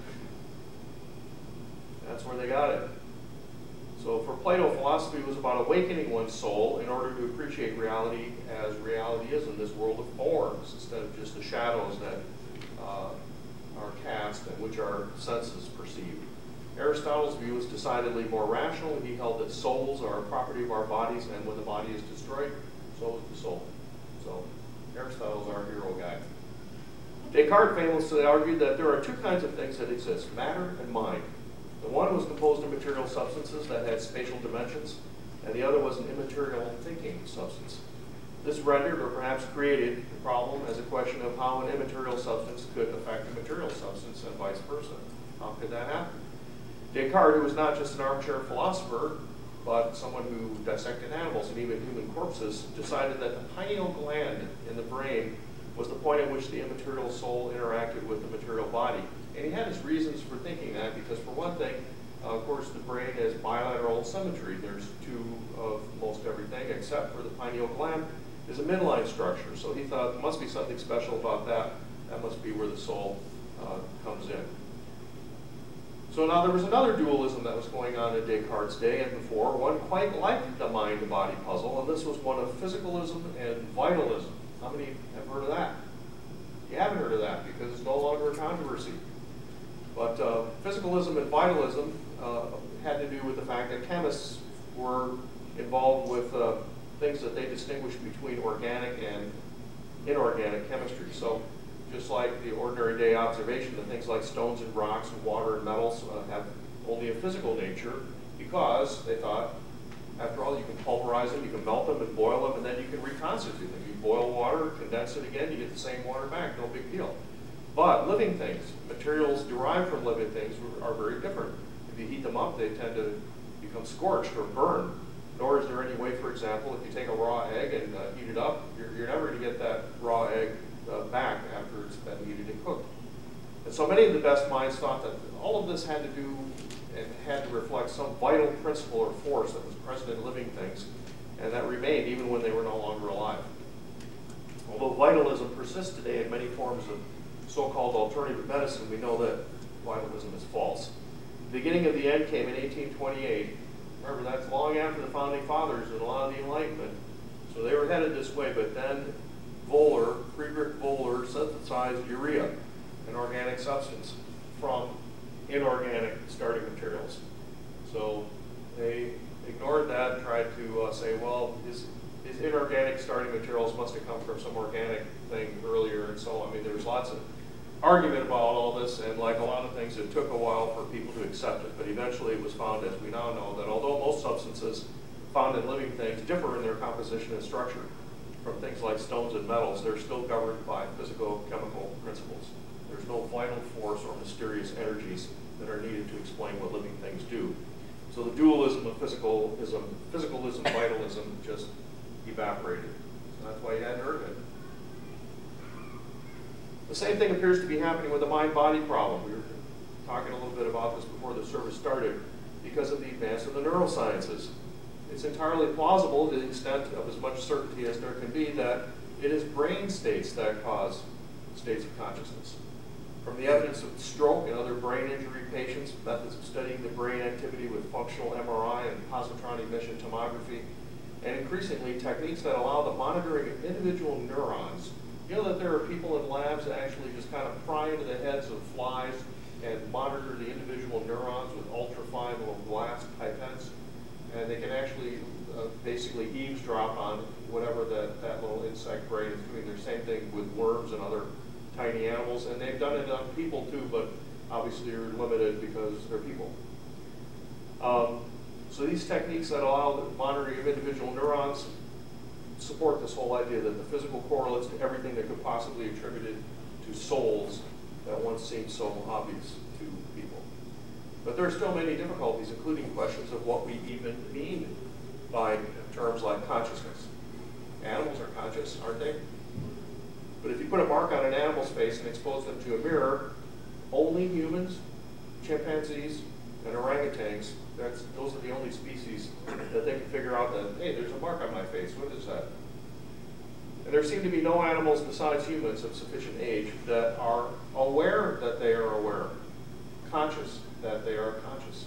That's where they got it. So for Plato, philosophy was about awakening one's soul in order to appreciate reality as reality is in this world of forms, instead of just the shadows that are cast and which our senses perceive. Aristotle Aristotle's view was decidedly more rational. He held that souls are a property of our bodies, and when the body is destroyed, so is the soul. So Aristotle's our hero guy. Descartes famously argued that there are two kinds of things that exist, matter and mind. The one was composed of material substances that had spatial dimensions, and the other was an immaterial thinking substance. This rendered, or perhaps created, the problem as a question of how an immaterial substance could affect a material substance and vice versa. How could that happen? Descartes, who was not just an armchair philosopher, but someone who dissected animals and even human corpses, decided that the pineal gland in the brain was the point at which the immaterial soul interacted with the material body. And he had his reasons for thinking that, because for one thing, of course, the brain has bilateral symmetry. There's two of most everything, except for the pineal gland is a midline structure. So he thought there must be something special about that. That must be where the soul comes in. So now there was another dualism that was going on in Descartes' day and before, one quite like the mind-body puzzle, and this was one of physicalism and vitalism. How many have heard of that? You haven't heard of that because it's no longer a controversy. But physicalism and vitalism had to do with the fact that chemists were involved with things that they distinguished between organic and inorganic chemistry. So just like the ordinary day observation that things like stones and rocks and water and metals have only a physical nature, because they thought, after all, you can pulverize them, you can melt them and boil them, and then you can reconstitute them. You boil water, condense it again, you get the same water back, no big deal. But living things, materials derived from living things are very different. If you heat them up, they tend to become scorched or burn. Nor is there any way, for example, if you take a raw egg and heat it up, you're never going to get that raw egg back after it's been heated and cooked. And so many of the best minds thought that all of this had to do and had to reflect some vital principle or force that was present in living things, and that remained even when they were no longer alive. Although vitalism persists today in many forms of so-called alternative medicine, we know that vitalism is false. The beginning of the end came in 1828. Remember, that's long after the Founding Fathers and a lot of the Enlightenment. So they were headed this way, but then Friedrich Wöhler synthesized urea, an organic substance, from inorganic starting materials. So they ignored that and tried to say, well, his inorganic starting materials must have come from some organic thing earlier and so on. I mean, there was lots of argument about all this, and like a lot of things, it took a while for people to accept it, but eventually it was found, as we now know, that although most substances found in living things differ in their composition and structure from things like stones and metals, they're still governed by physico-chemical principles. There's no vital force or mysterious energies that are needed to explain what living things do. So the dualism of physicalism, vitalism just evaporated. So that's why you hadn't heard of it. The same thing appears to be happening with the mind-body problem. We were talking a little bit about this before the service started because of the advance of the neurosciences. It's entirely plausible, to the extent of as much certainty as there can be, that it is brain states that cause states of consciousness. From the evidence of stroke and other brain injury patients, methods of studying the brain activity with functional MRI and positron emission tomography, and increasingly techniques that allow the monitoring of individual neurons. You know that there are people in labs that actually just kind of pry into the heads of flies and monitor the individual neurons with ultrafine little glass pipettes, and they can actually basically eavesdrop on whatever that little insect brain is doing. The same thing with worms and other tiny animals, and they've done it on people too, but obviously are limited because they're people. So these techniques that allow the monitoring of individual neurons support this whole idea that the physical correlates to everything that could possibly be attributed to souls that once seemed so obvious to people. But there are still many difficulties, including questions of what we even mean by terms like consciousness. Animals are conscious, aren't they? But if you put a mark on an animal's face and expose them to a mirror, only humans, chimpanzees, and orangutans, those are the only species that they can figure out that, hey, there's a mark on my face, what is that? And there seem to be no animals besides humans of sufficient age that are aware that they are aware, conscious that they are conscious.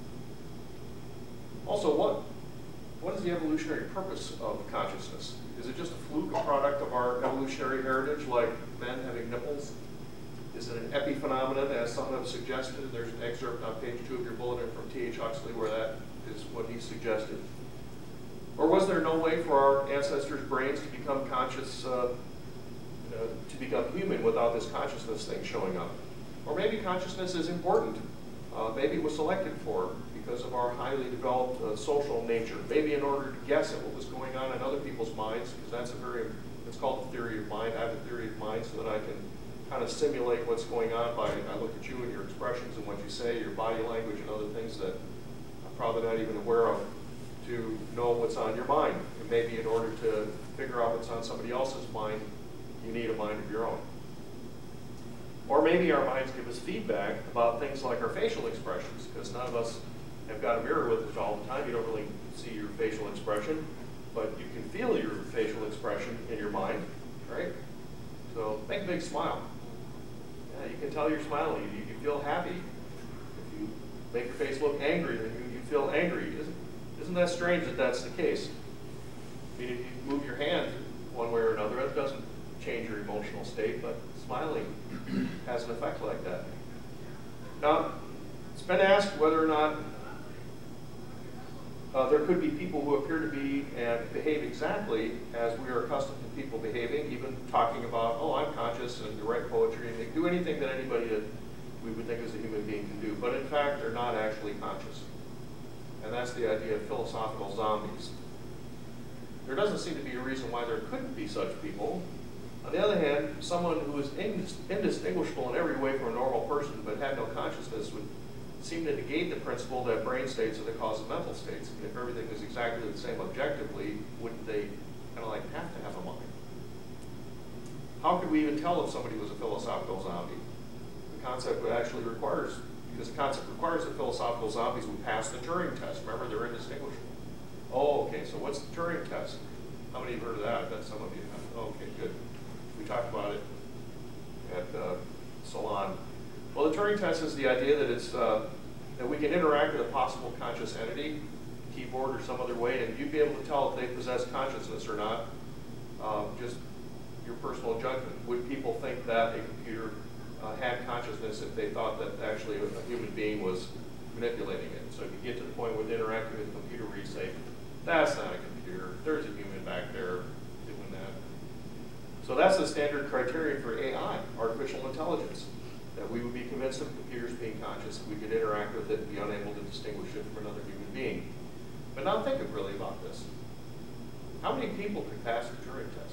Also, what is the evolutionary purpose of consciousness? Is it just a fluke, a product of our evolutionary heritage, like men having nipples? Is it an epiphenomenon, as some have suggested? There's an excerpt on page 2 of your bulletin from T.H. Huxley where that is what he suggested. Or was there no way for our ancestors' brains to become conscious, to become human without this consciousness thing showing up? Or maybe consciousness is important. Maybe it was selected for because of our highly developed social nature. Maybe in order to guess at what was going on in other people's minds, because that's it's called the theory of mind. I have a theory of mind so that I can kind of simulate what's going on by, I look at you and your expressions and what you say, your body language and other things that I'm probably not even aware of, to know what's on your mind. And maybe in order to figure out what's on somebody else's mind, you need a mind of your own. Or maybe our minds give us feedback about things like our facial expressions, because none of us have got a mirror with us all the time. You don't really see your facial expression, but you can feel your facial expression in your mind, right? So make a big smile. Yeah, you can tell you're smiling. You feel happy. If you make your face look angry, then you feel angry. Isn't that strange that that's the case? I mean, if you move your hand one way or another, that doesn't change your emotional state, but smiling has an effect like that. Now, it's been asked whether or not there could be people who appear to be and behave exactly as we are accustomed to people behaving, even talking about, oh, I'm conscious, and to write poetry, and they do anything that anybody that we would think as a human being can do. But in fact, they're not actually conscious. And that's the idea of philosophical zombies. There doesn't seem to be a reason why there couldn't be such people. On the other hand, someone who is indistinguishable in every way from a normal person but had no consciousness would seem to negate the principle that brain states are the cause of mental states. And if everything is exactly the same objectively, wouldn't they kind of like have to have a mind? How could we even tell if somebody was a philosophical zombie? The concept would actually requires, because the concept requires that philosophical zombies would pass the Turing test. Remember, they're indistinguishable. Oh, okay, so what's the Turing test? How many have heard of that? I bet some of you have. Oh, okay, good. We talked about it at Salon. Well, the Turing test is the idea that it's that we can interact with a possible conscious entity, keyboard or some other way, and you'd be able to tell if they possess consciousness or not, just your personal judgment. Would people think that a computer had consciousness if they thought that actually a human being was manipulating it? So if you get to the point with interacting with a computer where you say, that's not a computer, there's a human back there doing that. So that's the standard criterion for AI, artificial intelligence, that we would be convinced of computers being conscious, we could interact with it and be unable to distinguish it from another human being. But now think really about this. How many people could pass the Turing test?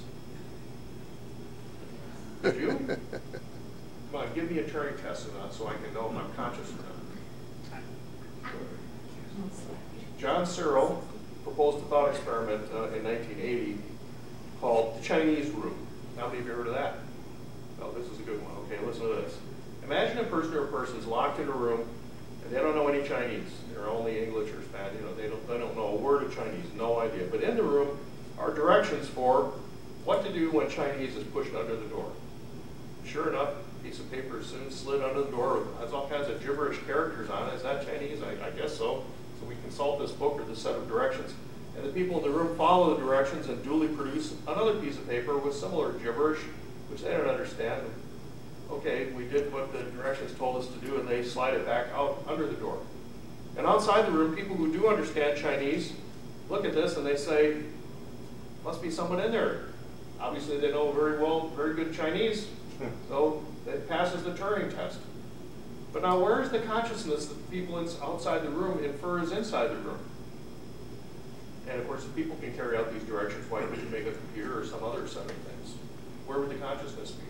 Could you? Come on, give me a Turing test so I can know if I'm conscious or not. John Searle proposed a thought experiment in 1980 called the Chinese room. How many of you heard of that? Oh, this is a good one. Okay, listen to this. Imagine a person or a person's locked in a room and they don't know any Chinese. They're only English or Spanish. You know, they don't know a word of Chinese, no idea. But in the room are directions for what to do when Chinese is pushed under the door. Sure enough, a piece of paper is soon slid under the door. It has all kinds of gibberish characters on it. Is that Chinese? I guess so. So we consult this book or this set of directions. And the people in the room follow the directions and duly produce another piece of paper with similar gibberish, which they don't understand. Okay, we did what the directions told us to do, and they slide it back out under the door. And outside the room, people who do understand Chinese look at this and they say, must be someone in there. Obviously, they know very good Chinese, so it passes the Turing test. But now, where is the consciousness that the people outside the room infer is inside the room? And of course, if people can carry out these directions, why would you make a computer or some other set of things? Where would the consciousness be?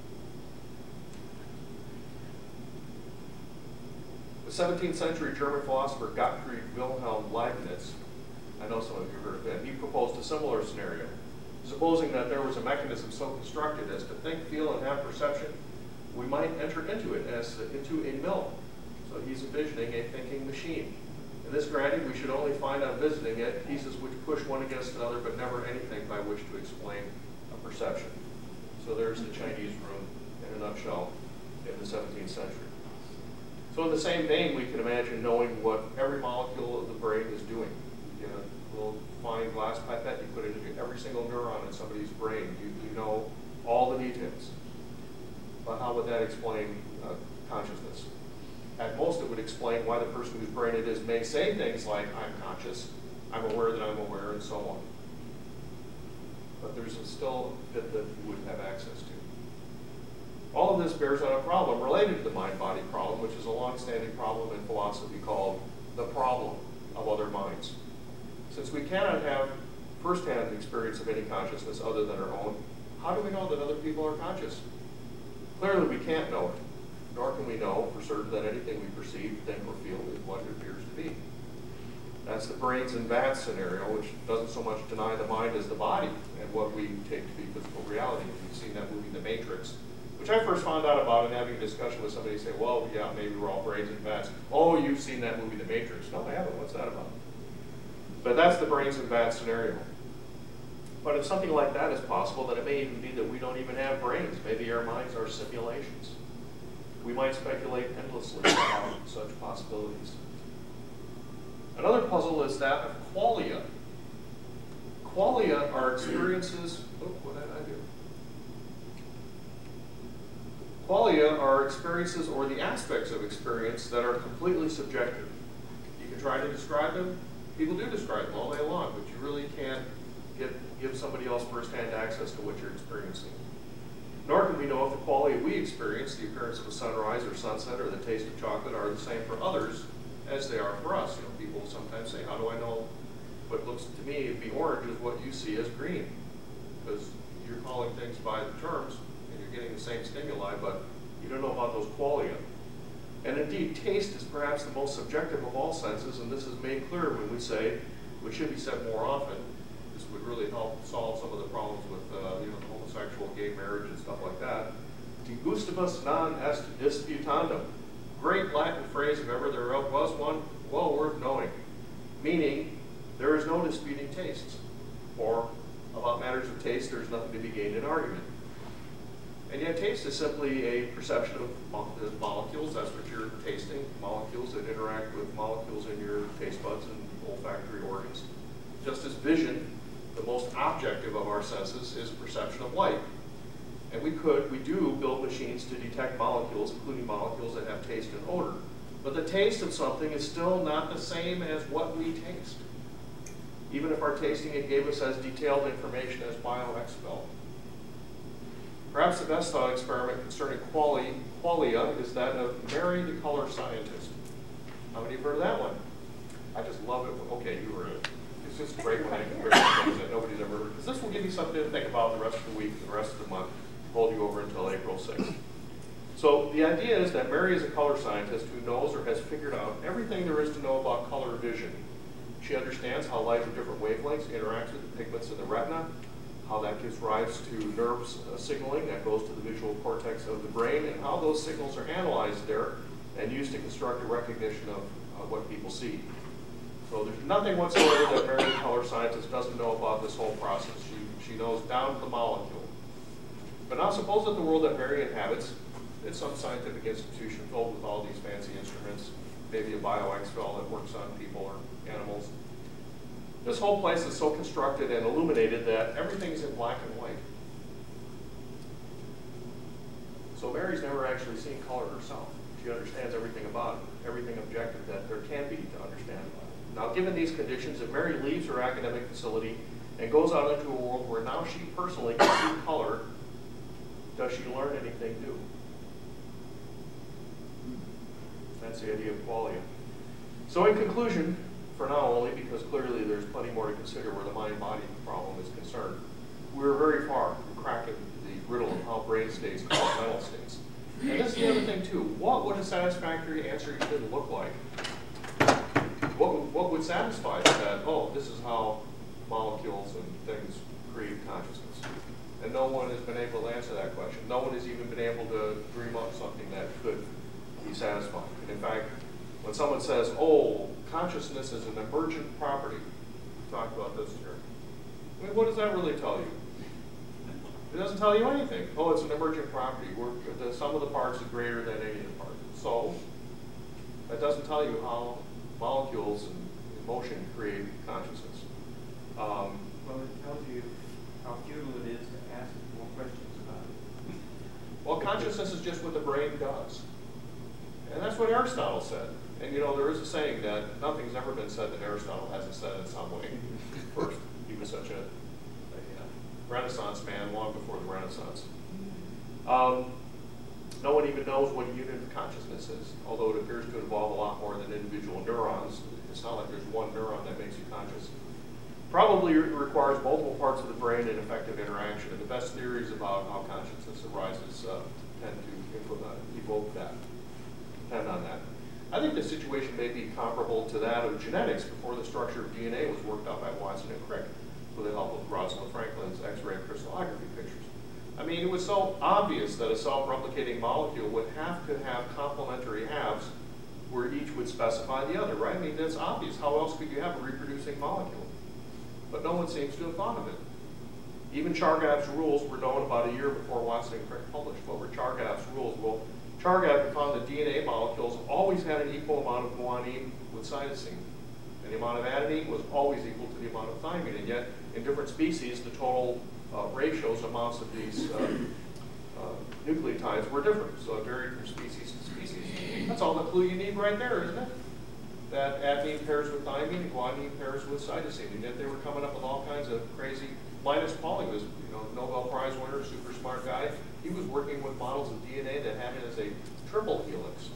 The 17th century German philosopher Gottfried Wilhelm Leibniz, I know some of you heard of him, he proposed a similar scenario. Supposing that there was a mechanism so constructed as to think, feel, and have perception, we might enter into it as into a mill. So he's envisioning a thinking machine. And this granted, we should only find on visiting it pieces which push one against another, but never anything by which to explain a perception. So there's the Chinese room in a nutshell in the 17th century. So in the same vein, we can imagine knowing what every molecule of the brain is doing. You get a little fine glass pipette, you put it into every single neuron in somebody's brain. You know all the details. But how would that explain consciousness? At most, it would explain why the person whose brain it is may say things like, I'm conscious, I'm aware that I'm aware, and so on. But there's still a bit that you wouldn't have access to. All of this bears on a problem related to the mind-body problem, which is a long-standing problem in philosophy called the problem of other minds. Since we cannot have first-hand experience of any consciousness other than our own, how do we know that other people are conscious? Clearly, we can't know it, nor can we know for certain that anything we perceive, think, or feel is what it appears to be. That's the brains and vats scenario, which doesn't so much deny the mind as the body and what we take to be physical reality. We've seen that movie, The Matrix, which I first found out about in having a discussion with somebody say, well, yeah, maybe we're all brains and vats. Oh, you've seen that movie, The Matrix. No, I haven't. What's that about? But that's the brains and vats scenario. But if something like that is possible, then it may even be that we don't even have brains. Maybe our minds are simulations. We might speculate endlessly about such possibilities. Another puzzle is that of qualia. Qualia are experiences, what did I do? Qualia are experiences or the aspects of experience that are completely subjective. You can try to describe them. People do describe them all day long, but you really can't give somebody else first-hand access to what you're experiencing. Nor can we know if the qualia we experience, the appearance of a sunrise or sunset or the taste of chocolate, are the same for others as they are for us. You know, people sometimes say, how do I know what looks to me to be orange is what you see as green? Because you're calling things by the terms and you're getting the same stimuli, but you don't know about those qualia. And indeed, taste is perhaps the most subjective of all senses, and this is made clear when we say, which should be said more often, this would really help solve some of the problems with you know, the homosexual, gay marriage and stuff like that. De gustibus non est disputandum. Great Latin phrase, if ever there was one, well worth knowing. Meaning, there is no disputing tastes. Or, about matters of taste, there's nothing to be gained in argument. And yet taste is simply a perception of molecules. That's what you're tasting, molecules that interact with molecules in your taste buds and olfactory organs. Just as vision, the most objective of our senses, is perception of light. And we do build machines to detect molecules, including molecules that have taste and odor. But the taste of something is still not the same as what we taste, even if our tasting it gave us as detailed information as bioexpel. Perhaps the best thought experiment concerning qualia is that of Mary the color scientist. How many have heard of that one? I just love it. Okay, you heard it. It's just great when I compare things that nobody's ever heard. Because this will give you something to think about the rest of the week and the rest of the month, hold you over until April 6th. So the idea is that Mary is a color scientist who knows or has figured out everything there is to know about color vision. She understands how light of different wavelengths interacts with the pigments in the retina, how that gives rise to nerves signaling that goes to the visual cortex of the brain, and how those signals are analyzed there and used to construct a recognition of what people see. So there's nothing whatsoever that Mary, the color scientist, doesn't know about this whole process. She knows down to the molecule. But now suppose that the world that Mary inhabits is some scientific institution filled with all these fancy instruments, maybe a bioexpel that works on people or animals. This whole place is so constructed and illuminated that everything is in black and white. So Mary's never actually seen color herself. She understands everything about it, everything objective that there can be to understand about it. Now, given these conditions, if Mary leaves her academic facility and goes out into a world where now she personally can see color, does she learn anything new? That's the idea of qualia. So in conclusion, for now only, because clearly there's plenty more to consider where the mind-body problem is concerned, we're very far from cracking the riddle of how brain states cause mental states. And this is the other thing too. What would a satisfactory answer even look like? What would satisfy that, oh, this is how molecules and things create consciousness? And no one has been able to answer that question. No one has even been able to dream up something that could be satisfying. And in fact, when someone says, oh, consciousness is an emergent property, we talked about this here. I mean, what does that really tell you? It doesn't tell you anything. Oh, it's an emergent property. The sum of the parts is greater than any of the parts. So, that doesn't tell you how molecules and emotion create consciousness. Well, it tells you how futile it is to ask more questions about it. Well, consciousness is just what the brain does. And that's what Aristotle said. And you know, there is a saying that nothing's ever been said that Aristotle hasn't said in some way. First, he was such a Renaissance man long before the Renaissance. No one even knows what a unit of consciousness is, although it appears to involve a lot more than individual neurons. It's not like there's one neuron that makes you conscious. Probably requires multiple parts of the brain and effective interaction, and the best theories about how consciousness arises tend to evoke that, depend on that. I think the situation may be comparable to that of genetics before the structure of DNA was worked out by Watson and Crick with the help of Rosalind Franklin's X-ray crystallography pictures. I mean, it was so obvious that a self-replicating molecule would have to have complementary halves where each would specify the other, right? I mean, that's obvious. How else could you have a reproducing molecule? But no one seems to have thought of it. Even Chargaff's rules were known about a year before Watson and Crick published. What were Chargaff's rules? Well, Chargaff found that DNA molecules always had an equal amount of guanine with cytosine. And the amount of adenine was always equal to the amount of thymine. And yet, in different species, the total ratios, amounts of these nucleotides were different. So it varied from species to species. That's all the clue you need right there, isn't it? That adenine pairs with thymine and guanine pairs with cytosine. And yet they were coming up with all kinds of crazy. Linus Pauling was, you know, Nobel Prize winner, super smart guy. He was working with models of DNA that had it as a triple helix.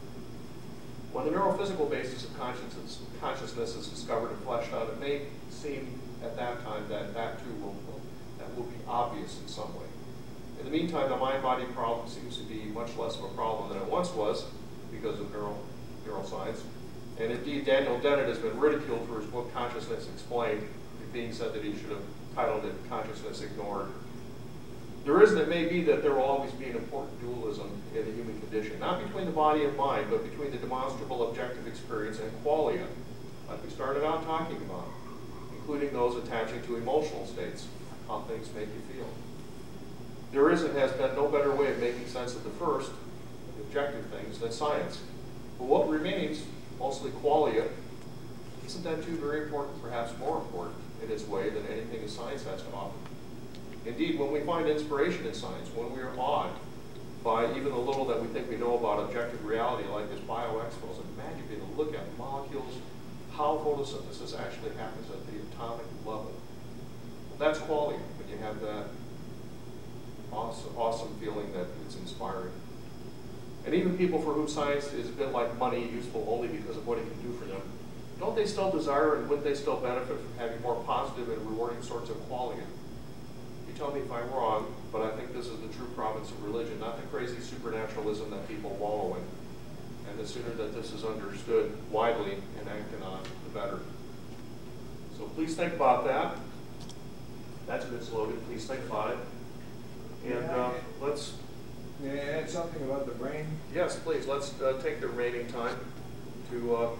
When the neurophysical basis of consciousness is discovered and fleshed out, it may seem at that time that that too will be obvious in some way. In the meantime, the mind-body problem seems to be much less of a problem than it once was because of neuroscience. And indeed, Daniel Dennett has been ridiculed for his book, Consciousness Explained, it being said that he should have titled it Consciousness Ignored. The reason it may be that there will always be an important dualism in the human condition, not between the body and mind, but between the demonstrable objective experience and qualia, like we started out talking about, including those attaching to emotional states, how things make you feel. There is and has been no better way of making sense of the first, the objective things, than science. But what remains, mostly qualia, isn't that too very important, perhaps more important in its way than anything that science has to offer? Indeed, when we find inspiration in science, when we are awed by even the little that we think we know about objective reality, like this bioexpos, imagine being able to look at molecules, how photosynthesis actually happens at the atomic level. That's quality, when you have that awesome feeling that it's inspiring. And even people for whom science is a bit like money, useful only because of what it can do for them, don't they still desire and wouldn't they still benefit from having more positive and rewarding sorts of qualia? You tell me if I'm wrong, but I think this is the true province of religion, not the crazy supernaturalism that people wallow in. And the sooner that this is understood widely and acted on, the better. So please think about that. That's a good slogan. Please think about it. And let's... May I add something about the brain? Yes, please. Let's take the remaining time to...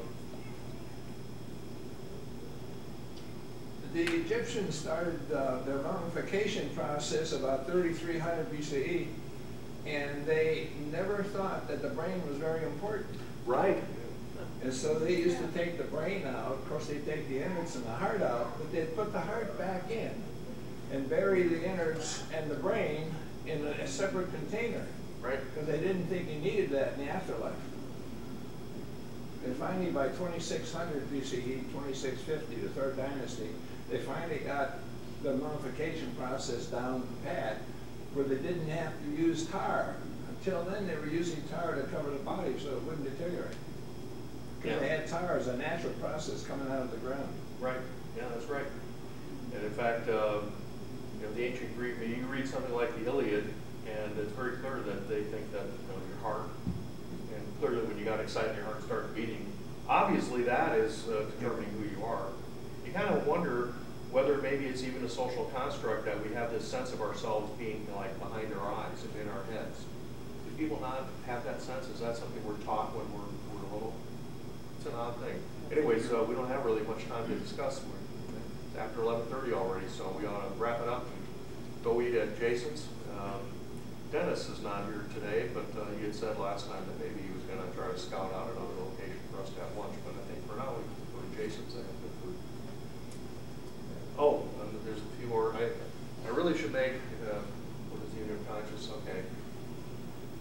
The Egyptians started their mummification process about 3300 BCE, and they never thought that the brain was very important. Right. And so they used to take the brain out. Of course, they'd take the innards and the heart out, but they'd put the heart back in and bury the innards and the brain in a separate container. Right. Because they didn't think you needed that in the afterlife. And finally, by 2600 BCE, 2650, the Third Dynasty, they finally got the mummification process down pat where they didn't have to use tar. Until then, they were using tar to cover the body so it wouldn't deteriorate. Because they had tar as a natural process coming out of the ground. Right. Yeah, that's right. And in fact, you know, the ancient Greek, you read something like the Iliad, and it's very clear that they think that, you know, your heart, and clearly when you got excited, your heart starts beating. Obviously, that is determining who you are. You kind of wonder whether maybe it's even a social construct that we have this sense of ourselves being like behind our eyes and in our heads. Do people not have that sense? Is that something we're taught when we're little? It's an odd thing. Anyways, we don't have really much time to discuss. It's after 11:30 already, so we ought to wrap it up and go eat at Jason's. Dennis is not here today, but he had said last time that maybe he was going to try to scout out another location for us to have lunch. But I think for now we can go to Jason's and have good food. Oh, there's a few more. I really should make, what is the unit of conscious? Okay.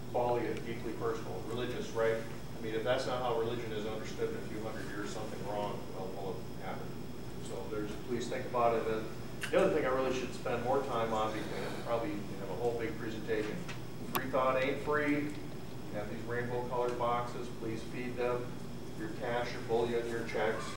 quality and deeply personal, religious, right? I mean, if that's not how religion is understood in a few hundred years, something wrong will have happened. So please think about it. The other thing I really should spend more time on, and probably have a whole big presentation. Freethought ain't free. You have these rainbow colored boxes. Please feed them. Your cash, your bullion, your checks.